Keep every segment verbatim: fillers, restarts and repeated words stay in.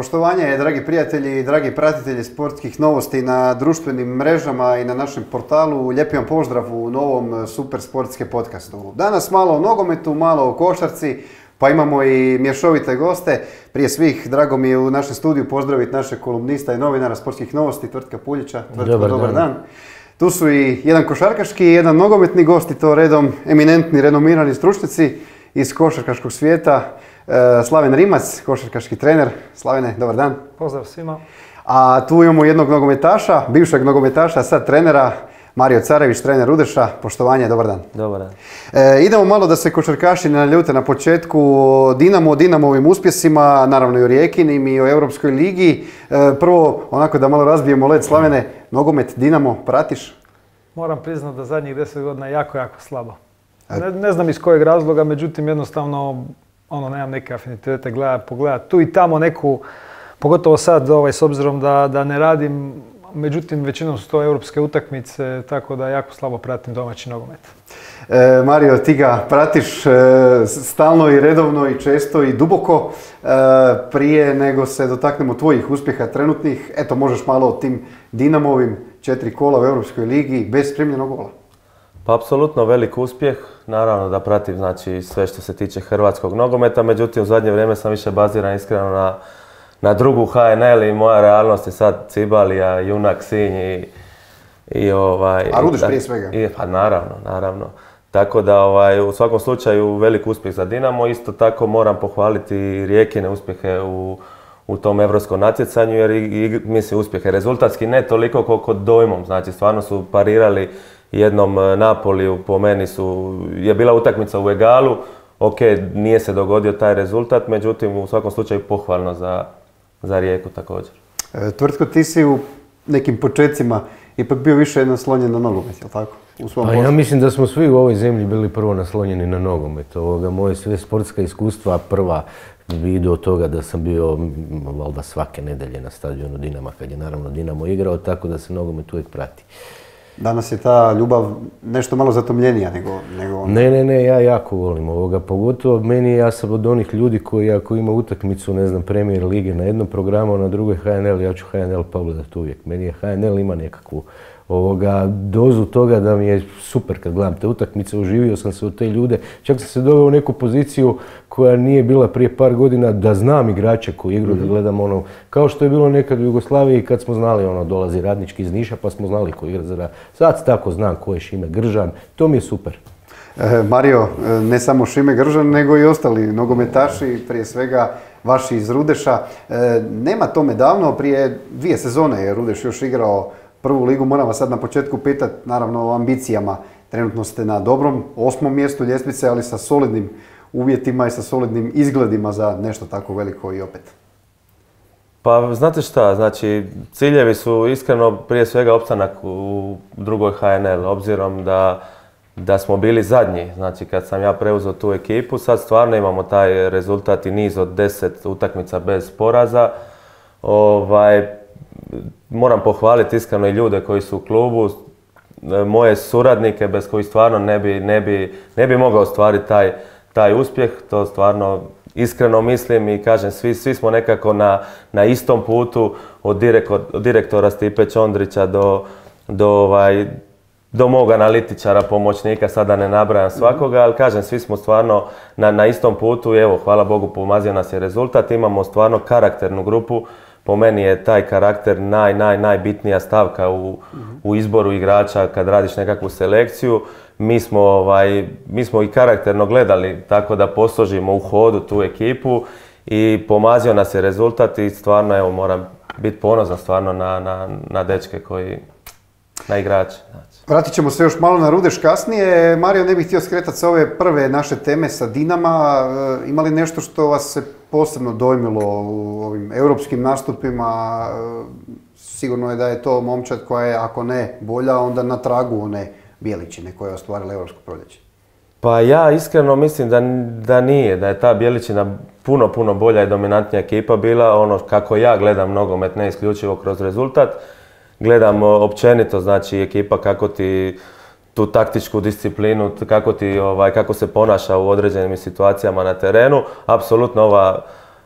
Poštovanje, dragi prijatelji i dragi pratitelji sportskih novosti na društvenim mrežama i na našem portalu. Lijepi vam pozdrav u novom Super sportske podcastu. Danas malo o nogometu, malo o košarci, pa imamo i mješovite goste. Prije svih, drago mi je u našem studiju pozdraviti našeg kolumnista i novinara sportskih novosti, Tvrtka Puljića. Tvrtko, dobar, dobar dan. dan. Tu su i jedan košarkaški i jedan nogometni gost, i to redom eminentni, renomirani stručnjaci iz košarkaškog svijeta. Slaven Rimac, košarkaški trener. Slavene, dobar dan. Pozdrav svima. A tu imamo jednog nogometaša, bivšeg nogometaša, sad trenera, Mario Carević, trener Rudeša. Poštovanje, dobar dan. Dobar dan. E, idemo malo da se košarkaši ne naljute na početku. Dinamo, Dinamovim uspjesima, naravno i o Rijekinim i o Europskoj ligi. E, prvo, onako da malo razbijemo led, Slavene, nogomet, Dinamo, pratiš? Moram priznati da zadnjih deset godina jako, jako slabo. Ne, ne znam iz kojeg razloga, međutim jednostavno ono, nemam neke afinitete, gleda, pogleda tu i tamo neku, pogotovo sad ovaj, s obzirom da, da ne radim, međutim većinom su to europske utakmice, tako da jako slabo pratim domaći nogomet. E, Mario, ti ga pratiš e, stalno i redovno i često i duboko. E, prije nego se dotaknemo tvojih uspjeha trenutnih, eto možeš malo o tim Dinamovim četiri kola u Europskoj ligi bez primljenog gola. Pa apsolutno velik uspjeh, naravno da pratim znači, sve što se tiče hrvatskog nogometa, međutim u zadnje vrijeme sam više baziran iskreno na, na drugu H N L i moja realnost je sad Cibalija, Junak, Sinj i, i ovaj... A Rudeš prije svega? I, pa naravno, naravno. Tako da ovaj, u svakom slučaju velik uspjeh za Dinamo, isto tako moram pohvaliti i Rijekine uspjehe u, u tom europskom natjecanju jer i, i mislim uspjehe rezultatski ne toliko koliko dojmom, znači stvarno su parirali jednom Napoliju, po meni su, je bila utakmica u egalu, ok, nije se dogodio taj rezultat, međutim u svakom slučaju pohvalno za, za Rijeku također. E, Tvrtko, ti si u nekim početcima ipak bio više naslonjen na nogomet, je li tako? U svom pa ja mislim da smo svi u ovoj zemlji bili prvo naslonjeni na nogomet. Ovoga, moje sve sportska iskustva prva idu od toga da sam bio valjda svake nedelje na stadionu Dinama kad je naravno Dinamo igrao, tako da se nogomet uvijek prati. Danas je ta ljubav nešto malo zatomljenija nego... nego... Ne, ne, ne, ja jako volim ovoga. Pogotovo meni, ja sam od onih ljudi koji ako ima utakmicu, ne znam, Premier lige na jednom programu, na drugoj H N L, ja ću H N L pogledati uvijek. Meni je H N L ima nekakvu ovoga, dozu toga da mi je super kad gledam te utakmice, uživio sam se u te ljude. Čak sam se doveo u neku poziciju koja nije bila prije par godina da znam igrače koji igraju, mm-hmm. da gledam ono, kao što je bilo nekad u Jugoslaviji kad smo znali ono, dolazi Radnički iz Niša pa smo znali ko igra za Radnički. Sad tako znam ko je Šime Gržan, to mi je super. E, Mario, ne samo Šime Gržan, nego i ostali nogometaši, prije svega vaši iz Rudeša. E, nema tome davno, prije dvije sezone je Rudeš još igrao prvu ligu. Moram vas sad na početku pitati, naravno o ambicijama. Trenutno ste na dobrom osmom mjestu ljestvice, ali sa solidnim uvjetima i sa solidnim izgledima za nešto tako veliko i opet. Pa znate šta, znači ciljevi su iskreno prije svega opstanak u drugoj H N L, obzirom da, da smo bili zadnji, znači kad sam ja preuzeo tu ekipu, sad stvarno imamo taj rezultat i niz od deset utakmica bez poraza. Ovaj, moram pohvaliti iskreno i ljude koji su u klubu, moje suradnike bez kojih stvarno ne bi, ne bi, ne bi mogao ostvariti taj, taj uspjeh, to stvarno iskreno mislim i kažem, svi, svi smo nekako na, na istom putu od, direktor, od direktora Stipe Čondrića do, do, ovaj, do mog analitičara, pomoćnika, sada ne nabrajam svakoga, ali kažem, svi smo stvarno na, na istom putu i evo, hvala Bogu, pomazio nas je rezultat, imamo stvarno karakternu grupu. Po meni je taj karakter naj, naj, najbitnija stavka u, u izboru igrača kad radiš nekakvu selekciju. Mi smo, ovaj, mi smo i karakterno gledali tako da posložimo u hodu tu ekipu i pomazio nas je rezultat i stvarno evo, moram biti ponosan stvarno na, na, na dečke koji, na igrače. Vratit ćemo se još malo na Rudeš kasnije. Mario, ne bih htio skretati sa ove prve naše teme sa Dinama. E, ima li nešto što vas se posebno dojmilo u ovim europskim nastupima? E, sigurno je da je to momčad koja je, ako ne bolja, onda na tragu one Bjeličine koja je ostvarila europsko proljeće. Pa ja iskreno mislim da, da nije, da je ta Bjeličina puno, puno bolja i dominantnija ekipa bila. Ono kako ja gledam nogomet, ne isključivo kroz rezultat. Gledam općenito, znači ekipa kako ti tu taktičku disciplinu, kako, ti, ovaj, kako se ponaša u određenim situacijama na terenu. Apsolutno ova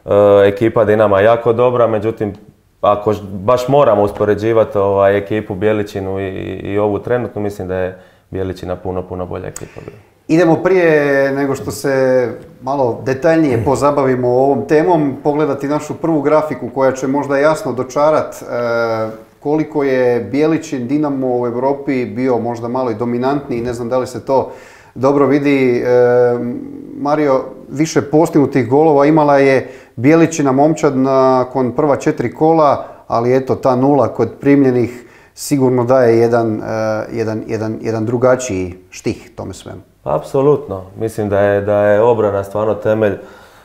ekipa Dinama je jako dobra, međutim, ako baš moramo uspoređivati ovaj, ekipu Bjeličinu i, i ovu trenutnu, mislim da je Bjeličina puno, puno bolja ekipa. Idemo prije nego što se malo detaljnije pozabavimo ovom temom, pogledati našu prvu grafiku koja će možda jasno dočarat e, koliko je Bjeličin Dinamo u Europi bio možda malo i dominantniji, ne znam da li se to dobro vidi. E, Mario, više postignutih golova imala je Bjeličina momčad nakon prva četiri kola, ali eto ta nula kod primljenih sigurno daje jedan, uh, jedan, jedan, jedan drugačiji štih tome svemu. Apsolutno. Mislim da je, da je obrana stvarno temelj,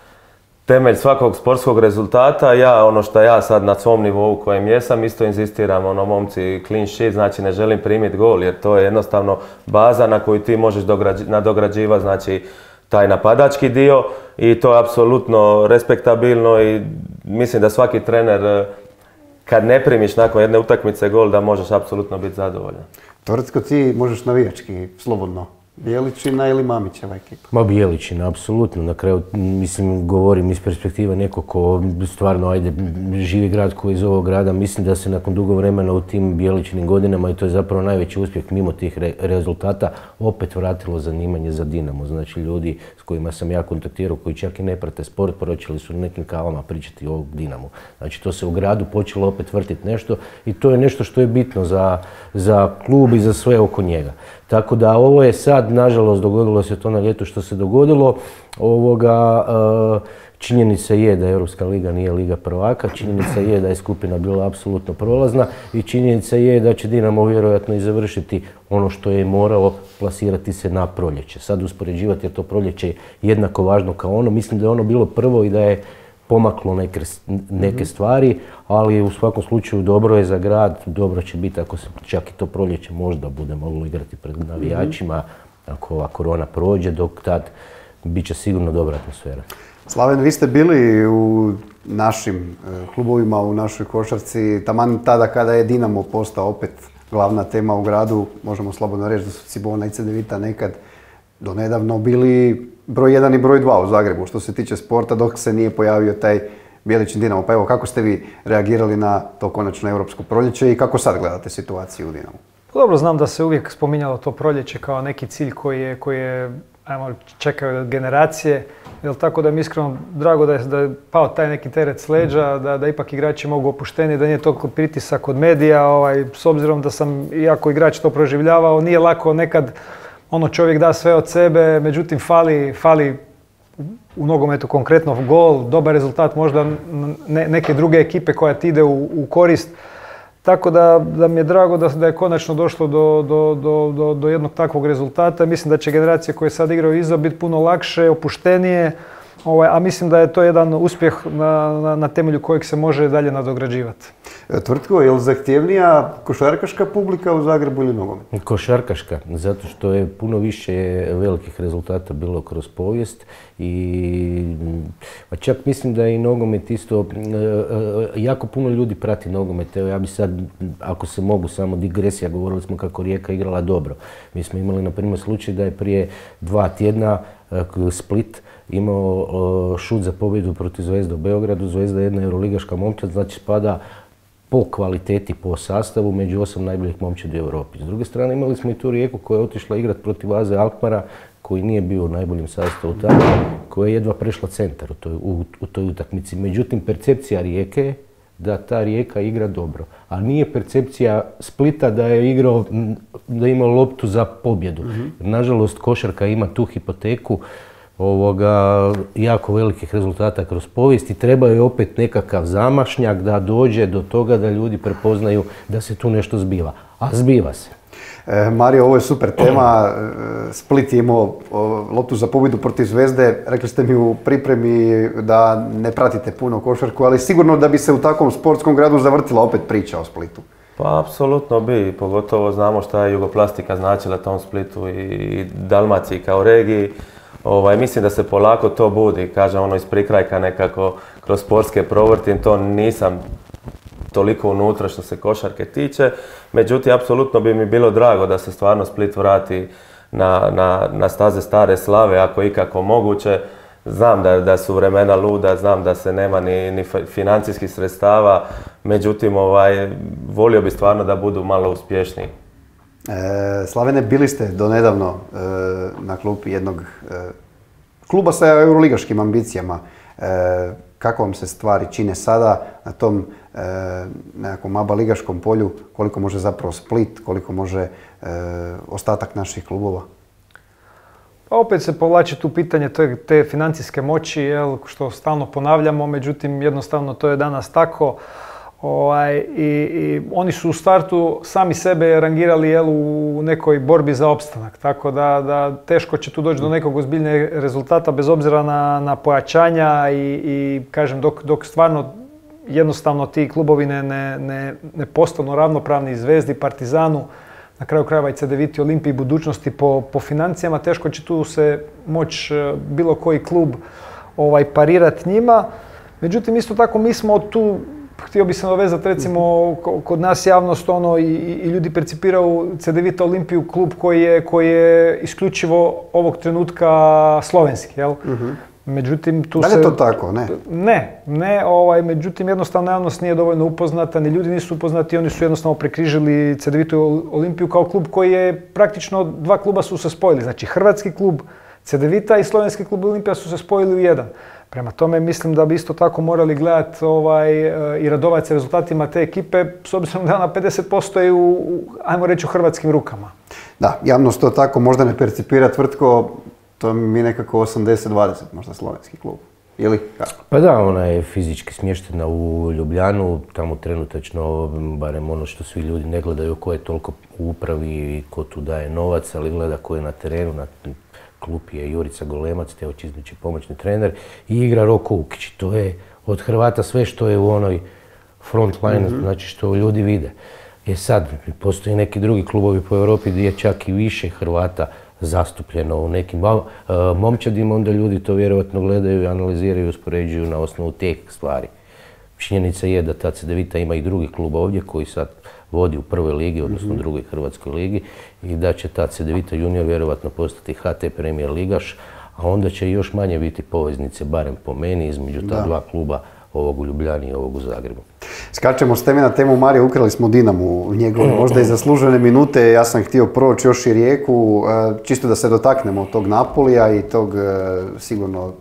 temelj svakog sportskog rezultata. Ja, ono što ja sad na svom nivou kojem jesam, isto inzistiram, ono momci clean sheet, znači ne želim primiti gol, jer to je jednostavno baza na koju ti možeš nadograđivati, znači taj napadački dio i to je apsolutno respektabilno i mislim da svaki trener kad ne primiš nakon jedne utakmice gol da možeš apsolutno biti zadovoljan. Tvrtko, ti možeš navijački slobodno. Bjeličina ili Mamićeva ekipa? Ma Bjeličina, apsolutno. Na kraju, mislim, govorim iz perspektive nekog ko stvarno, ajde, živi grad koji iz ovog grada. Mislim da se nakon dugo vremena u tim Bjeličinim godinama, i to je zapravo najveći uspjeh mimo tih re rezultata, opet vratilo zanimanje za Dinamo. Znači, ljudi s kojima sam ja kontaktirao, koji čak i ne prate sport, počeli su nekim kavama pričati o Dinamu. Znači, to se u gradu počelo opet vrtiti nešto i to je nešto što je bitno za, za klub i za sve oko njega. Tako da ovo je sad, nažalost, dogodilo se to na ljetu što se dogodilo. Ovoga, činjenica je da Europska liga nije liga prvaka, činjenica je da je skupina bila apsolutno prolazna i činjenica je da će Dinamo vjerojatno i završiti ono što je moralo, plasirati se na proljeće. Sad uspoređivati je to proljeće jednako važno kao ono. Mislim da je ono bilo prvo i da je pomaklo neke, neke stvari, ali u svakom slučaju dobro je za grad, dobro će biti ako se čak i to proljeće možda bude moglo igrati pred navijačima, ako ova korona prođe, dok tad bit će sigurno dobra atmosfera. Slaven, vi ste bili u našim klubovima, u našoj košarci, taman tada kada je Dinamo postao opet glavna tema u gradu, možemo slobodno reći da su Cibona i Cedevita nekad do nedavno bili broj jedan i broj dva u Zagrebu što se tiče sporta dok se nije pojavio taj Bjeličin Dinamo. Pa evo, kako ste vi reagirali na to konačno europsko proljeće i kako sad gledate situaciju u Dinamu? Dobro, znam da se uvijek spominjalo to proljeće kao neki cilj koji je, koji je ajmo, čekaju generacije. Jel, tako da mi iskreno drago da je, da je pao taj neki teret s leđa, da, da ipak igrači mogu opušteni, da nije toliko pritisak od medija. Ovaj, s obzirom da sam, iako igrač to proživljavao, nije lako nekad. Ono, čovjek da sve od sebe, međutim fali, fali u nogometu konkretno gol, dobar rezultat možda ne, neke druge ekipe koja ti ide u, u korist. Tako da, da mi je drago da, da je konačno došlo do, do, do, do, do jednog takvog rezultata. Mislim da će generacije koje sad igraju iza biti puno lakše, opuštenije, ovaj, a mislim da je to jedan uspjeh na, na, na temelju kojeg se može dalje nadograđivati. Tvrtko, je li zahtjevnija košarkaška publika u Zagrebu ili nogomet? Košarkaška, zato što je puno više velikih rezultata bilo kroz povijest i pa čak mislim da je i nogomet isto, jako puno ljudi prati nogomet. Evo ja bi sad, ako se mogu samo digresija, govorili smo kako Rijeka igrala dobro. Mi smo imali na primjer slučaj da je prije dva tjedna Split imao šut za pobjedu protiv Zvezde u Beogradu. Zvezda je jedna euroligaška momčad, znači spada po kvaliteti, po sastavu, među osam najboljih momčadi u Europi. S druge strane imali smo i tu Rijeku koja je otišla igrati protiv Aze Alkmara, koji nije bio u najboljem sastavu tada, koja je jedva prešla centar u toj, u, u toj utakmici. Međutim, percepcija Rijeke je da ta Rijeka igra dobro, a nije percepcija Splita da je igrao, da ima loptu za pobjedu. Mm-hmm. Nažalost, košarka ima tu hipoteku ovoga, jako velikih rezultata kroz povijest i treba je opet nekakav zamašnjak da dođe do toga da ljudi prepoznaju da se tu nešto zbiva. A zbiva se. E, Mario, ovo je super tema. Split je imao loptu za pobjedu protiv Zvezde. Rekli ste mi u pripremi da ne pratite puno košarku, ali sigurno da bi se u takvom sportskom gradu zavrtila opet priča o Splitu. Pa, apsolutno bi. Pogotovo znamo šta je Jugoplastika značila tom Splitu i Dalmaciji kao regiji. Ovaj, mislim da se polako to budi, kažem ono iz prikrajka nekako kroz sportske provrtim, to nisam toliko unutra što se košarke tiče. Međutim, apsolutno bi mi bilo drago da se stvarno Split vrati na, na, na staze stare slave, ako je ikako moguće. znam da, da su vremena luda, znam da se nema ni, ni financijskih sredstava, međutim ovaj, volio bi stvarno da budu malo uspješniji. E, Slavene, bili ste donedavno e, na klupi jednog e, kluba sa euroligaškim ambicijama. E, kako vam se stvari čine sada na tom e, nekakvom aba ligaškom polju, koliko može zapravo Split, koliko može e, ostatak naših klubova? Pa opet se povlači tu pitanje te, te financijske moći, jel, što stalno ponavljamo, međutim jednostavno to je danas tako. Ovaj, i, i oni su u startu sami sebe rangirali, jel, u nekoj borbi za opstanak, tako da, da teško će tu doći do nekog ozbiljnijeg rezultata bez obzira na, na pojačanja i, i kažem dok, dok stvarno jednostavno ti klubovi ne, ne, ne postanu ravnopravni Zvezdi, Partizanu, na kraju krajeva i Cedeviti, Olimpiji, budućnosti po, po financijama, teško će tu se moći bilo koji klub ovaj, parirati njima. Međutim, isto tako mi smo tu, htio bi se navezati recimo kod nas javnost ono i, i ljudi percipiraju Cedevita Olimpiju klub koji je, koji je isključivo ovog trenutka slovenski, jel? Uh-huh. Međutim, tu da li je to tako, ne? Ne, ne, ovaj, međutim jednostavno javnost nije dovoljno upoznata, ni ljudi nisu upoznati, oni su jednostavno prekrižili Cedevitu Olimpiju kao klub koji je praktično, dva kluba su se spojili, znači hrvatski klub Cedevita i slovenski klub Olimpija su se spojili u jedan. Prema tome mislim da bi isto tako morali gledati ovaj, i radovati se rezultatima te ekipe, s obzirom da na pedeset posto je u, ajmo reći, u hrvatskim rukama. Da, javnost to tako možda ne percipira, Tvrtko, to mi nekako osamdeset dvadeset možda slovenski klub. Ili kako? Pa da, ona je fizički smještena u Ljubljanu, tamo trenutačno, barem ono što svi ljudi ne gledaju ko je toliko u upravi i ko tu daje novac, ali gleda ko je na terenu, na klupi je Jurica Golemac, Teo Čiznić je pomoćni trener i igra Roko Ukić. To je od Hrvata sve što je u onoj front line, mm-hmm. znači što ljudi vide. Je sad, postoji neki drugi klubovi po Europi gdje je čak i više Hrvata zastupljeno u nekim momčadima, onda ljudi to vjerojatno gledaju, analiziraju i uspoređuju na osnovu teh stvari. Činjenica je da ta Cedevita ima i drugi klub ovdje koji sad vodi u prvoj ligi, odnosno mm-hmm. drugoj hrvatskoj ligi i da će ta Cedevita junior vjerojatno postati H T Premier ligaš, a onda će još manje biti poveznice, barem po meni, između ta da. dva kluba, ovog u Ljubljani i ovog u Zagrebu. Skačemo s teme na temu Marija, ukrali smo Dinamu njegove možda i zaslužene minute, ja sam htio proći još i Rijeku, čisto da se dotaknemo tog Napolija i tog sigurno,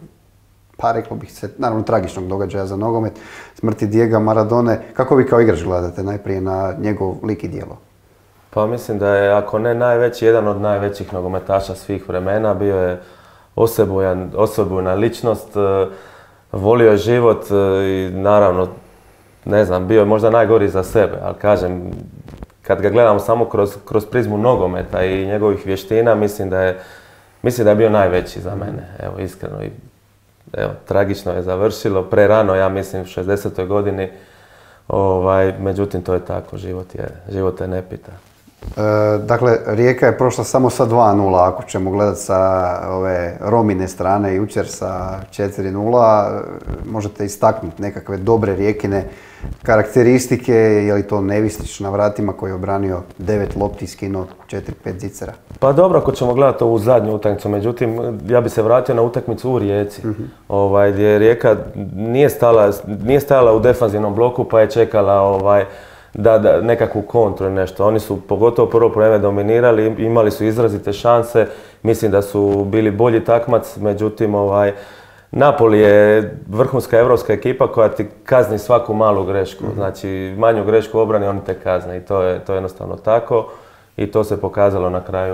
pa reklo bih se, naravno tragičnog događaja za nogomet, smrti Diega Maradone. Kako vi kao igrač gledate najprije na njegov lik i djelo? Pa mislim da je, ako ne najveći, jedan od najvećih nogometaša svih vremena, bio je osobujan, osobujna ličnost, volio je život i naravno, ne znam, bio je možda najgori za sebe, ali kažem, kad ga gledamo samo kroz, kroz prizmu nogometa i njegovih vještina, mislim da je, mislim da je bio najveći za mene, evo, iskreno. I, evo, tragično je završilo, prerano, ja mislim, u šezdesetoj godini, ovaj, međutim, to je tako, život je, život je ne pita. E, dakle, Rijeka je prošla samo sa dva nula, ako ćemo gledati sa ove Romine strane, jučer sa četiri nula. Možete istaknuti nekakve dobre Rijekine karakteristike, je li to Nevistić na vratima koji je obranio devet lopti i skinuo četiri pet zicera? Pa dobro, ako ćemo gledati ovu zadnju utakmicu, međutim, ja bi se vratio na utakmicu u Rijeci, mm-hmm. ovaj, gdje Rijeka nije stala, nije stajala u defanzivnom bloku pa je čekala ovaj, da, da nekakvu kontru ili nešto. Oni su pogotovo prvo vrijeme dominirali, imali su izrazite šanse, mislim da su bili bolji takmac, međutim ovaj, Napoli je vrhunska europska ekipa koja ti kazni svaku malu grešku, mm-hmm. znači manju grešku u obrani oni te kazne i to je, to je jednostavno tako i to se pokazalo na kraju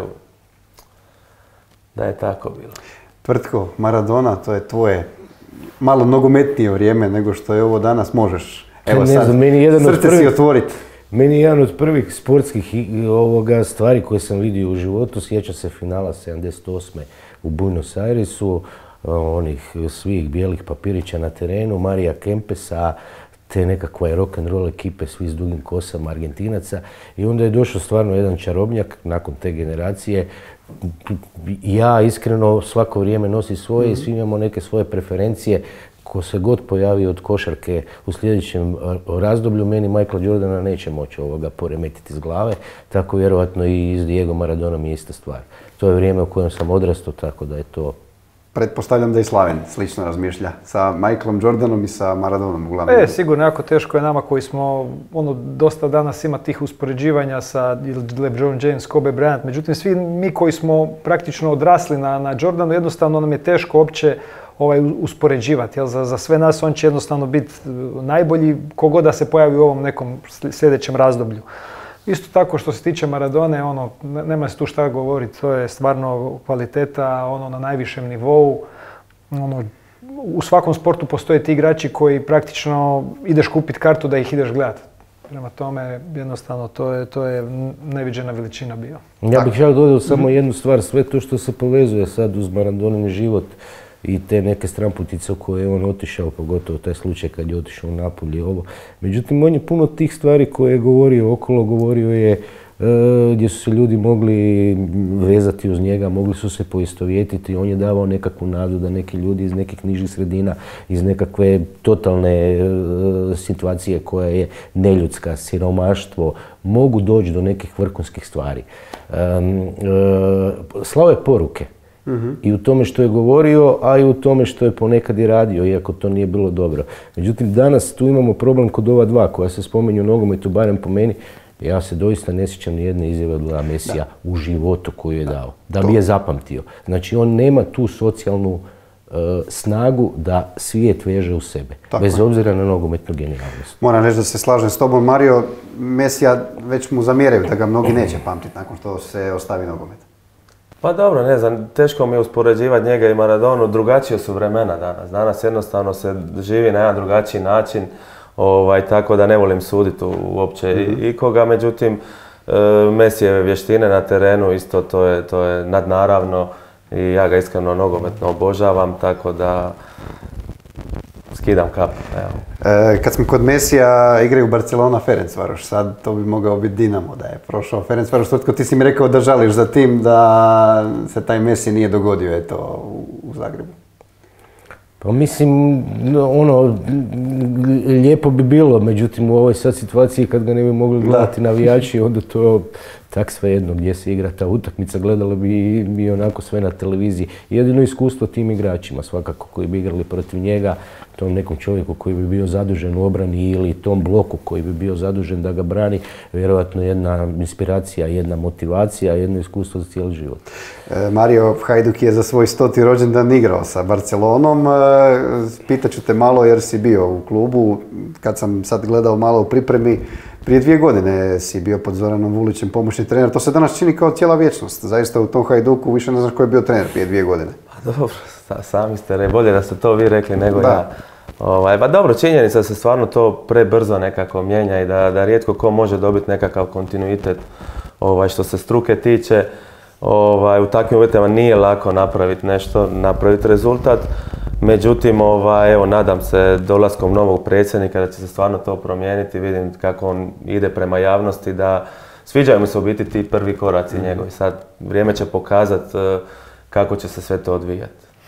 da je tako bilo. Tvrtko, Maradona, to je tvoje malo nogometnije vrijeme nego što je ovo danas, možeš. Evo ne sad, znam, meni jedan srce si otvoriti. Meni je jedan od prvih sportskih ovoga stvari koje sam vidio u životu, sjećam se finala sedamdeset osme u Buenos Airesu, onih svih bijelih papirića na terenu, Marija Kempesa, te nekakva rock and roll ekipe, svi s dugim kosama, Argentinaca. I onda je došao stvarno jedan čarobnjak nakon te generacije. Ja iskreno svako vrijeme nosi svoje i svi imamo neke svoje preferencije. Ko se god pojavi od košarke u sljedećem razdoblju, meni Michael Jordana neće moći ovoga poremetiti iz glave, tako vjerojatno i s Diego Maradonom je ista stvar. To je vrijeme u kojem sam odrastao, tako da je to Pretpostavljam da i Slaven slično razmišlja sa Michaelom Jordanom i sa Maradonom uglavnom. E, sigurno jako teško je nama koji smo, ono, dosta danas ima tih uspoređivanja sa LeBron James, Kobe Bryant, međutim svi mi koji smo praktično odrasli na, na Jordanu, jednostavno nam je teško uopće ovaj, uspoređivati. Jel? Za, za sve nas on će jednostavno biti najbolji kogoda se pojavi u ovom nekom sljedećem razdoblju. Isto tako što se tiče Maradone, ono, nema se tu šta govoriti, to je stvarno kvaliteta ono, na najvišem nivou. Ono, u svakom sportu postoje ti igrači koji praktično ideš kupiti kartu da ih ideš gledati. Prema tome, jednostavno, to je, to je neviđena veličina bio. Ja bih ja dodao samo jednu stvar, sve to što se povezuje sad uz Maradonin život i te neke stramputice u koje je on otišao, pogotovo taj slučaj kad je otišao u Napoli i ovo. Međutim, on je puno tih stvari koje je govorio okolo, govorio je e, gdje su se ljudi mogli vezati uz njega, mogli su se poistovjetiti. On je davao nekakvu nadu da neki ljudi iz nekih nižih sredina, iz nekakve totalne e, situacije koja je neljudska, siromaštvo, mogu doći do nekih vrhunskih stvari. E, e, slao je poruke. Uh-huh. I u tome što je govorio, a i u tome što je ponekad i radio, iako to nije bilo dobro. Međutim, danas tu imamo problem kod ova dva koja se spominju u nogometu, barem po meni. Ja se doista ne sjećam ni jedne izjave od Lea Messija da. u životu koju je dao, da bi je zapamtio. Znači, on nema tu socijalnu uh, snagu da svijet veže u sebe, tako bez obzira na nogometnu genijalnost. Moram reći da se slažem s tobom, Mario. Messija već mu zamjeraju da ga mnogi neće pamtiti nakon što se ostavi nogomet. Pa dobro, ne znam, teško mi je uspoređivati njega i Maradonu, drugačije su vremena danas. Danas jednostavno se živi na jedan drugačiji način, ovaj, tako da ne volim suditi uopće mm-hmm. ikoga. Međutim, e, Messijeve vještine na terenu isto to je, to je nadnaravno i ja ga iskreno nogometno obožavam, tako da skidam kap. E, kad smo kod Messija, igraju Barcelona Ferencvaroš, sad to bi mogao biti Dinamo da je prošao Ferencvaroš. Tvrtko, ti si mi rekao da žališ za tim da se taj Messi nije dogodio eto, u, u Zagrebu. Pa mislim, ono, lijepo bi bilo, međutim u ovoj sad situaciji kad ga ne bi mogli gledati navijači, onda to tak svejedno gdje se igra ta utakmica, gledalo bi mi onako sve na televiziji. Jedino iskustvo tim igračima svakako koji bi igrali protiv njega, tom nekom čovjeku koji bi bio zadužen u obrani ili tom bloku koji bi bio zadužen da ga brani, vjerojatno jedna inspiracija, jedna motivacija, jedno iskustvo za cijeli život. E, Mario Hajduk je za svoj stoti rođendan igrao sa Barcelonom. E, pitaću te malo jer si bio u klubu, kad sam sad gledao malo u pripremi, prije dvije godine si bio pod Zoranom Vulićem pomoćni trener. To se danas čini kao cijela vječnost. Zaista u tom Hajduku više ne znaš ko je bio trener prije dvije godine. Pa dobro, sami ste rekli, bolje da ste to vi rekli nego da. ja. Ovaj, ba dobro, činjenica se stvarno to prebrzo nekako mijenja i da, da rijetko ko može dobiti nekakav kontinuitet ovaj, što se struke tiče. Ovaj, u takvim uvjetima nije lako napraviti nešto, napraviti rezultat. Međutim, ovaj, evo, nadam se dolaskom novog predsjednika da će se stvarno to promijeniti. Vidim kako on ide prema javnosti, da sviđaju mi se u biti ti prvi koraci mm-hmm. njegovi. Sad vrijeme će pokazati kako će se sve to odvijati.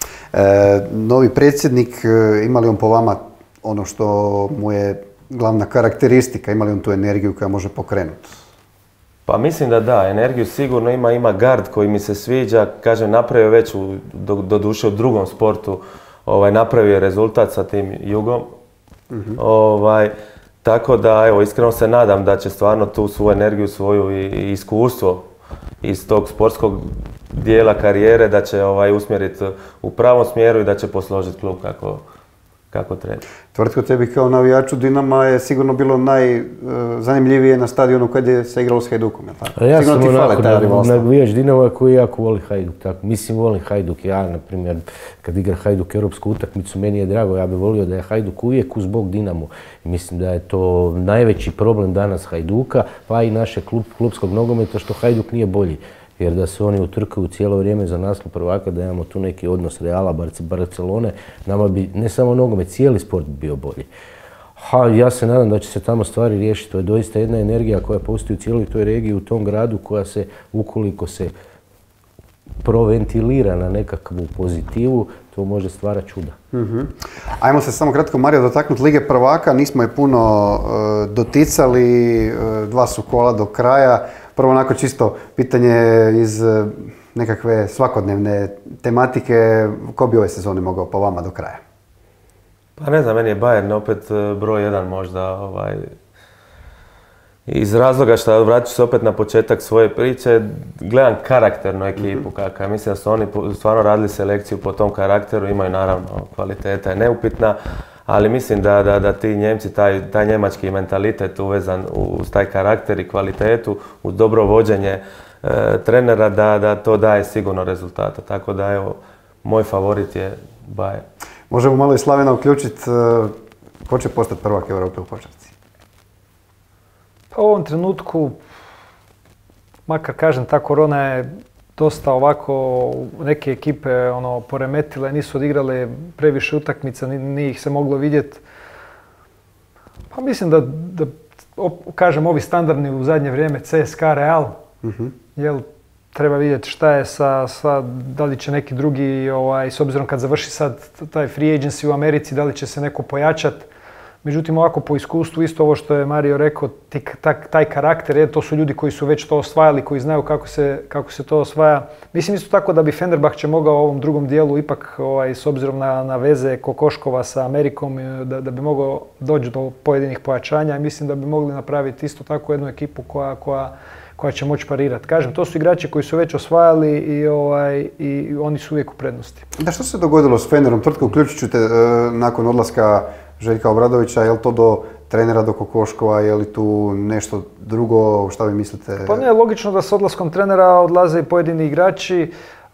E, novi predsjednik, ima li on po vama ono što mu je glavna karakteristika, ima li on tu energiju koja može pokrenuti? Pa mislim da da, energiju sigurno ima, ima gard koji mi se sviđa, kažem, napravio već u, do, do duše u drugom sportu, ovaj, napravio je rezultat sa tim Jugom. Mm-hmm. Ovaj, tako da, evo, iskreno se nadam da će stvarno tu svoju energiju, svoju i, i iskustvo iz tog sportskog dijela karijere da će ovaj, usmjeriti u pravom smjeru i da će posložiti klub kako, kako treba. Tvrtko, tebi kao navijaču Dinama je sigurno bilo najzanimljivije na stadionu kad je se igralo s Hajdukom, je tako? Ja sigurno sam onako navijač Dinama koji jako voli Hajduk, tako. Mislim, volim Hajduk. Ja, na primjer, kad igra Hajduk europsku utakmicu, meni je drago, ja bih volio da je Hajduk uvijek uz bok Dinamu. I mislim da je to najveći problem danas Hajduka, pa i naše klub, klubskog nogometa, što Hajduk nije bolji. Jer da se oni utrkuju cijelo vrijeme za naslov prvaka, da imamo tu neki odnos Reala, Barcelone, nama bi ne samo nogomet, cijeli sport bi bio bolji. Ha, ja se nadam da će se tamo stvari riješiti. To je doista jedna energija koja postoji u cijeloj toj regiji, u tom gradu, koja se, ukoliko se proventilira na nekakvu pozitivu, to može stvarati čuda. Mm-hmm. Ajmo se samo kratko, Mario, dotaknuti Lige prvaka. Nismo je puno uh, doticali, uh, dva su kola do kraja. Prvo onako čisto pitanje iz nekakve svakodnevne tematike, ko bi ove sezone mogao po vama do kraja? Pa ne znam, meni je Bayern opet broj jedan možda, ovaj, iz razloga što vratit ću se opet na početak svoje priče, gledam karakternu ekipu kakva. Mislim da su oni stvarno radili selekciju po tom karakteru, imaju naravno kvaliteta je neupitna, ali mislim da, da, da ti Njemci, taj, taj njemački mentalitet uvezan uz taj karakter i kvalitetu, uz dobro vođenje e, trenera, da, da to daje sigurno rezultata. Tako da evo, moj favorit je Bayern. Možemo malo i Slavena uključiti, ko će postati prvak Europe u košarci? Pa u ovom trenutku, makar kažem, ta korona je dosta ovako neke ekipe ono, poremetile, nisu odigrale previše utakmica, nije ih se moglo vidjeti. Pa mislim da, da op, kažem, ovi standardni u zadnje vrijeme C S K A, Real, uh-huh. jel, treba vidjeti šta je sa, sa, da li će neki drugi, ovaj, s obzirom kad završi sad taj free agency u Americi, da li će se neko pojačati. Međutim, ovako po iskustvu, isto ovo što je Mario rekao, taj, taj karakter, je, to su ljudi koji su već to osvajali, koji znaju kako se, kako se to osvaja. Mislim isto tako da bi Fenerbahče mogao u ovom drugom dijelu ipak, ovaj, s obzirom na, na veze Kokoškova sa Amerikom, da, da bi mogao doći do pojedinih pojačanja i mislim da bi mogli napraviti isto tako jednu ekipu koja, koja, koja će moći parirati. Kažem, to su igrači koji su već osvajali i, ovaj, i oni su uvijek u prednosti. Da, što se dogodilo s Fenerom? Tvrtko, uključit ću te e, nakon odlaska Željka Obradovića, je li to do trenera, do Kokoškova, je li tu nešto drugo, šta vi mislite? Pa ne, logično da s odlaskom trenera odlaze i pojedini igrači,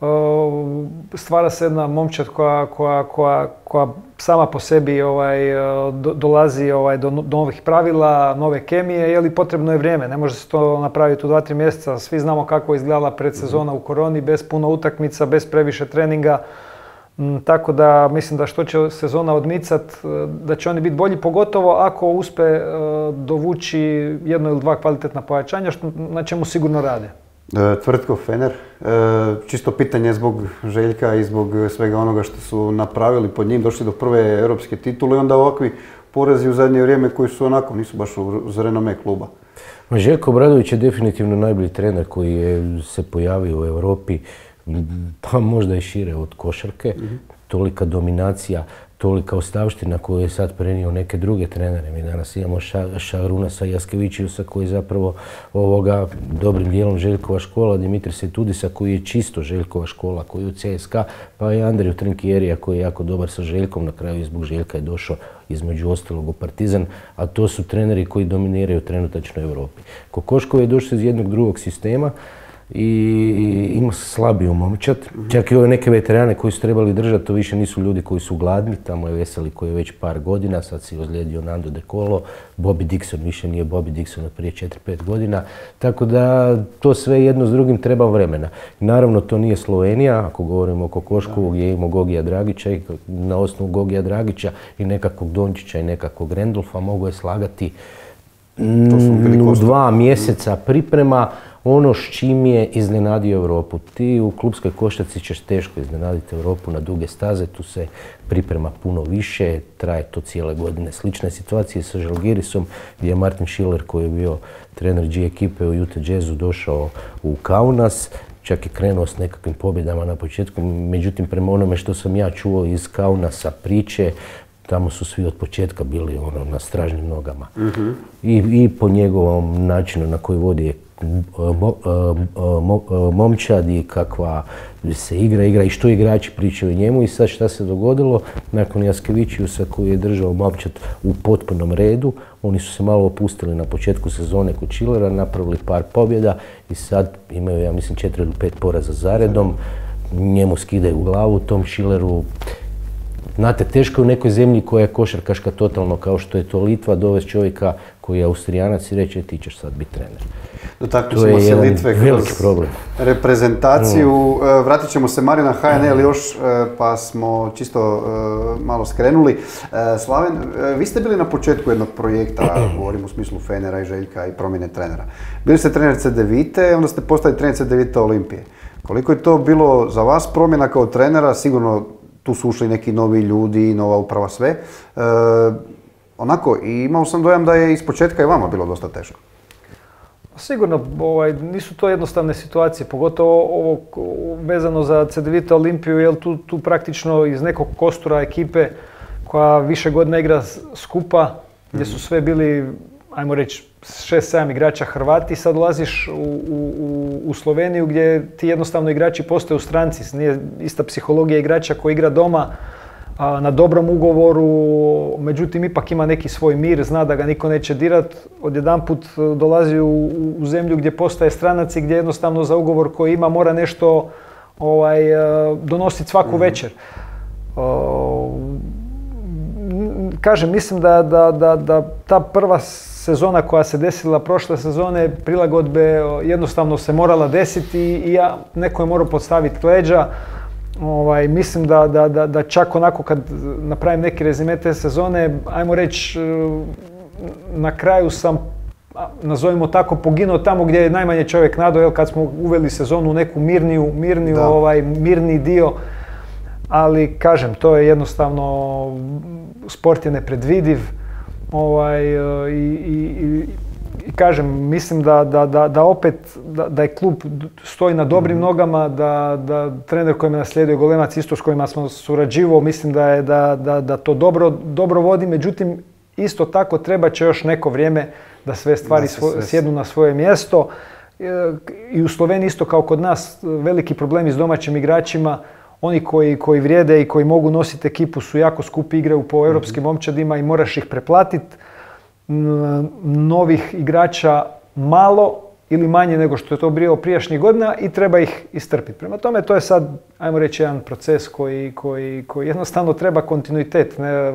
stvara se jedna momčad koja, koja, koja, koja sama po sebi ovaj, do, dolazi ovaj, do, do novih pravila, nove kemije, je li potrebno je vrijeme, ne može se to napraviti u dva, tri mjeseca, svi znamo kako je izgledala predsezona u koroni, bez puno utakmica, bez previše treninga. Tako da mislim da što će sezona odmicat, da će oni biti bolji, pogotovo ako uspe dovući jedno ili dva kvalitetna pojačanja, što, na čemu sigurno rade. E, Tvrtko, Fener, e, čisto pitanje zbog Željka i zbog svega onoga što su napravili pod njim, došli do prve europske titule i onda ovakvi porezi u zadnje vrijeme koji su onako, nisu baš uz renome kluba. Željko Obradović je definitivno najbolji trener koji je se pojavio u Europi, pa možda i šire od košarke, mm-hmm. tolika dominacija, tolika ostavština koju je sad prenio neke druge trenere. Mi danas imamo Ša, Šarunasa Jaskevičiusa koji je zapravo ovoga dobrim dijelom Željkova škola, Dimitrisa Tudisa koji je čisto Željkova škola, koji je u C S K A, pa i Andriju Trinkjerija koji je jako dobar sa Željkom, na kraju i zbog Željka je došao između ostalog u Partizan, a to su treneri koji dominiraju trenutačno u Europi. Kokoškov je došao iz jednog drugog sistema i ima slabiju momčad. Čak i ove neke veterane koji su trebali držati, to više nisu ljudi koji su gladni. Tamo je Veseli koji je već par godina, sad si ozlijedio Nando De Colo. Bobby Dixon više nije Bobby Dixon od prije četiri pet godina. Tako da to sve jedno s drugim treba vremena. Naravno to nije Slovenija, ako govorimo o Kokoškovu gdje imamo Gogija Dragića i na osnovu Gogija Dragića i nekakvog Dončića i nekakvog Randolfa mogu je slagati u dva mjeseca priprema. Ono s čim je iznenadio Europu. Ti u klubskoj košarci ćeš teško iznenaditi Europu na duge staze, tu se priprema puno više, traje to cijele godine. Slična je situacija sa Žalgirisom gdje je Martin Schiller koji je bio trener G ekipe u Utah Jazzu došao u Kaunas, čak je krenuo s nekakvim pobjedama na početku, međutim prema onome što sam ja čuo iz Kaunasa priče, tamo su svi od početka bili ono, na stražnim nogama. Mm-hmm. I, I po njegovom načinu na koji vodi Mo, mo, momčad i kakva se igra, igra i što igrači pričaju njemu i sad šta se dogodilo nakon Jaskevičiusa koji je držao momčad u potpunom redu, oni su se malo opustili na početku sezone kod Schillera, napravili par pobjeda i sad imaju, ja mislim, četiri ili pet poraza zaredom, njemu skidaju glavu tom Schilleru. Znate, teško je u nekoj zemlji koja je košarkaška totalno kao što je to Litva dovesti čovjeka koji je Austrijanac i reći ti ćeš sad biti trener. Dotakli smo se Litve kroz reprezentaciju. Mm. Vratit ćemo se Mario na H N L još, pa smo čisto malo skrenuli. Slaven, vi ste bili na početku jednog projekta, govorim u smislu Fenera i Željka i promjene trenera. Bili ste trener C D Vite, onda ste postali trener C D Vite Olimpije. Koliko je to bilo za vas promjena kao trenera? Sigurno tu su ušli neki novi ljudi, nova uprava, sve. E, onako, i imao sam dojam da je ispočetka i vama bilo dosta teško. Sigurno, ovaj, nisu to jednostavne situacije, pogotovo ovo vezano za Cedevita Olimpiju, jer tu, tu praktično iz nekog kostura ekipe koja više godina igra skupa, gdje su sve bili, ajmo reći, šest sedam igrača Hrvati, sad dolaziš u, u, u Sloveniju gdje ti jednostavno igrači postaju stranci, nije ista psihologija igrača koji igra doma, a, na dobrom ugovoru, međutim ipak ima neki svoj mir, zna da ga niko neće dirat, odjedanput dolazi u, u zemlju gdje postaje stranac i gdje jednostavno za ugovor koji ima mora nešto ovaj, donositi svaku večer. O, kažem, mislim da, da, da, da ta prva sezona koja se desila prošle sezone, prilagodbe jednostavno se morala desiti i ja, neko je morao podstaviti leđa. Ovaj, mislim da, da, da, da čak onako kad napravim neki rezime te sezone, ajmo reći, na kraju sam, nazovimo tako, poginuo tamo gdje je najmanje čovjek nadao, kad smo uveli sezonu u neku mirniju, mirniju, ovaj, mirni dio. Ali kažem, to je jednostavno, sport je nepredvidiv. Ovaj, i, i, i kažem, mislim da, da, da, da opet da, da je klub stoji na dobrim mm-hmm. nogama, da, da trener koji me naslijedio Golemac isto s kojima smo surađivao, mislim da, je, da, da, da to dobro, dobro vodi, međutim isto tako treba će još neko vrijeme da sve stvari da svo, sjednu na svoje mjesto. I u Sloveniji isto kao kod nas veliki problemi s domaćim igračima. Oni koji, koji vrijede i koji mogu nositi ekipu su jako skupi, igraju po europskim momčadima i moraš ih preplatiti. Novih igrača malo ili manje nego što je to bilo prijašnjih godina i treba ih istrpiti. Prema tome, to je sad, ajmo reći, jedan proces koji, koji, koji jednostavno treba kontinuitet. Ne,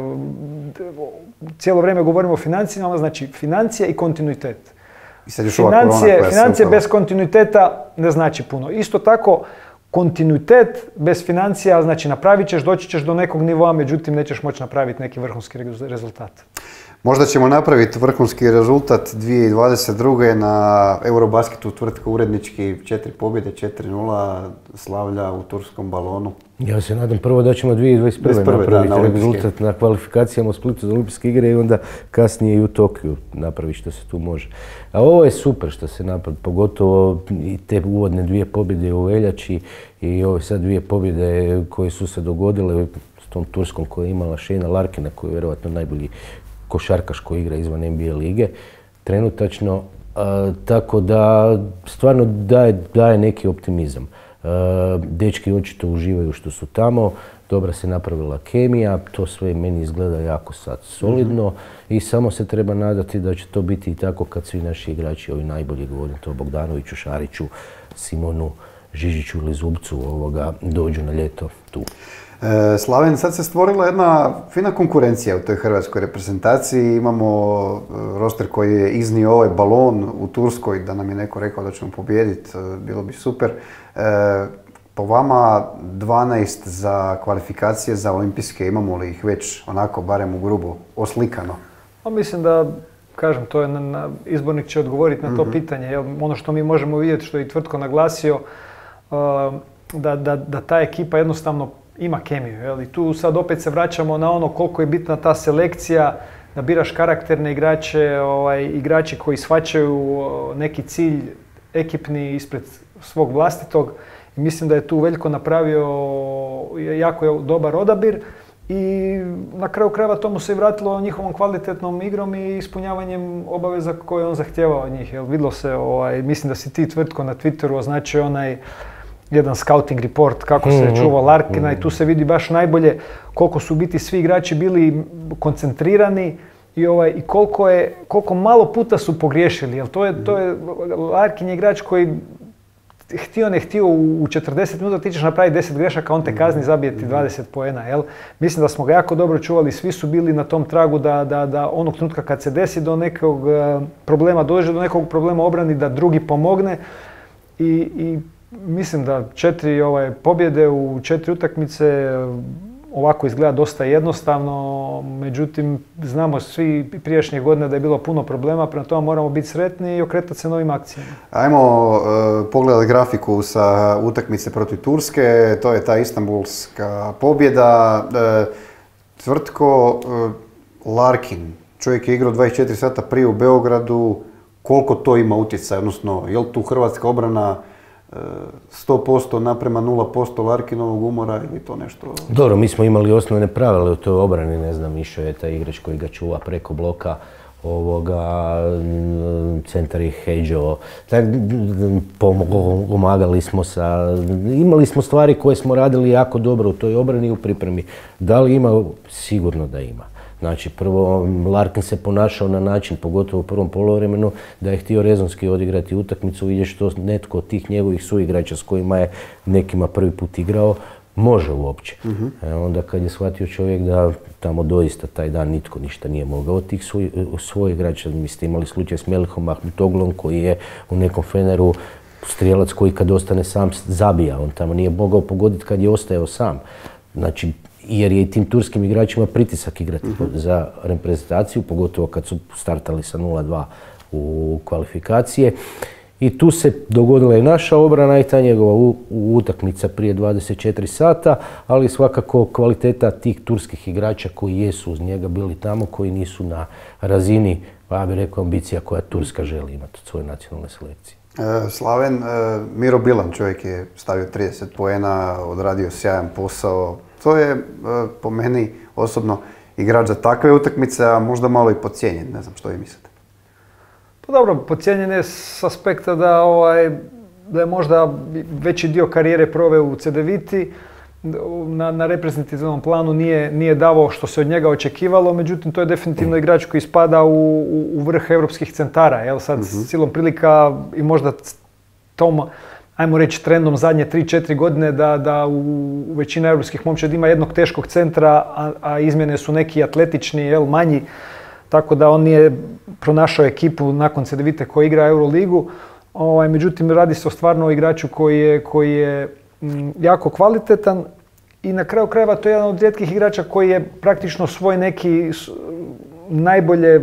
cijelo vrijeme govorimo o financijama, znači financije i kontinuitet. I sad još financije financije bez kontinuiteta ne znači puno. Isto tako, kontinuitet bez financija, znači napravit ćeš, doći ćeš do nekog nivoa, međutim nećeš moći napraviti neki vrhunski rezultat. Možda ćemo napraviti vrhunski rezultat dvije tisuće dvadeset druge na Eurobasketu, tvrtka urednički, četiri pobjede, četiri nula, slavlja u turskom balonu. Ja se nadam prvo da ćemo dvije tisuće dvadeset prve napraviti da, na rezultat na kvalifikacijama u Splitu za olimpijske igre i onda kasnije i u Tokiju napraviti što se tu može. A ovo je super što se napravi, pogotovo i te uvodne dvije pobjede u veljači i ove sad dvije pobjede koje su se dogodile s tom turskom koja je imala Shayna Larkina, koji je vjerojatno najbolji košarkaš koji igra izvan N B A lige trenutačno, a, tako da stvarno daje, daje neki optimizam. A, dečki očito uživaju što su tamo, dobra se napravila kemija, to sve meni izgleda jako sad solidno mm-hmm. i samo se treba nadati da će to biti i tako kad svi naši igrači, ovi najbolji, govorim to Bogdanoviću, Šariću, Simonu, Žižiću ili Zubcu, ovoga, dođu na ljeto tu. E, Slaven, sad se stvorila jedna fina konkurencija u toj hrvatskoj reprezentaciji. Imamo roster koji je iznio ovaj balon u Turskoj, da nam je neko rekao da ćemo pobijediti, bilo bi super. E, po vama dvanaest za kvalifikacije za olimpijske, imamo li ih već onako, barem u grubo, oslikano? Pa mislim da, kažem, to je na, na, izbornik će odgovoriti na to mm-hmm. pitanje. Jel, ono što mi možemo vidjeti, što je i Tvrtko naglasio, uh, da, da, da ta ekipa jednostavno ima kemiju. Jel? I tu sad opet se vraćamo na ono koliko je bitna ta selekcija, da biraš karakterne igrače, ovaj, igrači koji shvaćaju neki cilj ekipni ispred svog vlastitog. I mislim da je tu Veljko napravio jako dobar odabir i na kraju krajeva tomu se i vratilo njihovom kvalitetnom igrom i ispunjavanjem obaveza koje on zahtijevao od njih. Jel? Vidlo se, ovaj, mislim da si ti, Tvrtko, na Twitteru označio onaj jedan scouting report kako se je čuvao Larkina i tu se vidi baš najbolje koliko su u biti svi igrači bili koncentrirani i, ovaj, i koliko, je, koliko malo puta su pogriješili. Jel to je, to je, Larkin je igrač koji htio ne htio u četrdeset minuta ti ćeš napraviti deset grešaka, on te kazni, zabije ti dvadeset poena. Jel? Mislim da smo ga jako dobro čuvali, svi su bili na tom tragu da, da, da onog trenutka kad se desi do nekog problema, dođe do nekog problema obrani, da drugi pomogne i, i mislim da četiri ovaj, pobjede u četiri utakmice ovako izgleda dosta jednostavno, međutim znamo svi prijašnjih godina da je bilo puno problema, prema tome moramo biti sretni i okretati se novim akcijama. Ajmo uh, pogledati grafiku sa utakmice protiv Turske, to je ta istanbulska pobjeda. Uh, Tvrtko, uh, Larkin, čovjek je igrao dvadeset četiri sata prije u Beogradu, koliko to ima utjecaj, odnosno je li tu hrvatska obrana sto posto naprema nula posto Larkinovog umora ili to nešto? Dobro, mi smo imali osnovne pravile u toj obrani, ne znam, išao je taj igrač koji ga čuva preko bloka, ovoga, centar ih heđao, pomagali smo sa, imali smo stvari koje smo radili jako dobro u toj obrani i u pripremi. Da li ima? Sigurno da ima. Znači, prvo, Larkin se ponašao na način, pogotovo u prvom poluvremenu, da je htio rezonski odigrati utakmicu, vidjeti što netko od tih njegovih suigrača s kojima je nekima prvi put igrao, može uopće. Uh-huh. E, onda kad je shvatio čovjek da tamo doista taj dan nitko ništa nije mogao od tih svoj, svojih igrača, mi ste imali slučaj s Melihom Mahmutoglom koji je u nekom Feneru strijelac koji kad ostane sam zabija, on tamo nije mogao pogoditi kad je ostajao sam. Znači, jer je i tim turskim igračima pritisak igrati uh-huh. za reprezentaciju, pogotovo kad su startali sa nula dva u kvalifikacije. I tu se dogodila i naša obrana i ta njegova u, u utakmica prije dvadeset četiri sata, ali svakako kvaliteta tih turskih igrača koji jesu uz njega bili tamo, koji nisu na razini, ja bih rekao, ambicija koja Turska želi imati od svoje nacionalne selekcije. E, Slaven, e, Miro Bilan, čovjek je stavio trideset poena, odradio sjajan posao. To je, e, po meni osobno, igrač za takve utakmice, a možda malo i podcijenjen. Ne znam što vi mislite. Pa dobro, podcijenjen je s aspekta da, ovaj, da je možda veći dio karijere proveo u Cedeviti, na, na reprezentativnom planu nije, nije davao što se od njega očekivalo, međutim to je definitivno igrač koji spada u, u, u vrh europskih centara. Jel? Sad uh-huh. silom prilika i možda tom, ajmo reći, trendom zadnje tri četiri godine da, da u, u većini europskih momčadi ima jednog teškog centra, a, a izmjene su neki atletični, jel, manji. Tako da on nije pronašao ekipu nakon Cedevite koji igra Euroligu. Ovaj, međutim, radi se o stvarno igraču koji je, koji je m, jako kvalitetan i na kraju krajeva to je jedan od rijetkih igrača koji je praktično svoj neki najbolje,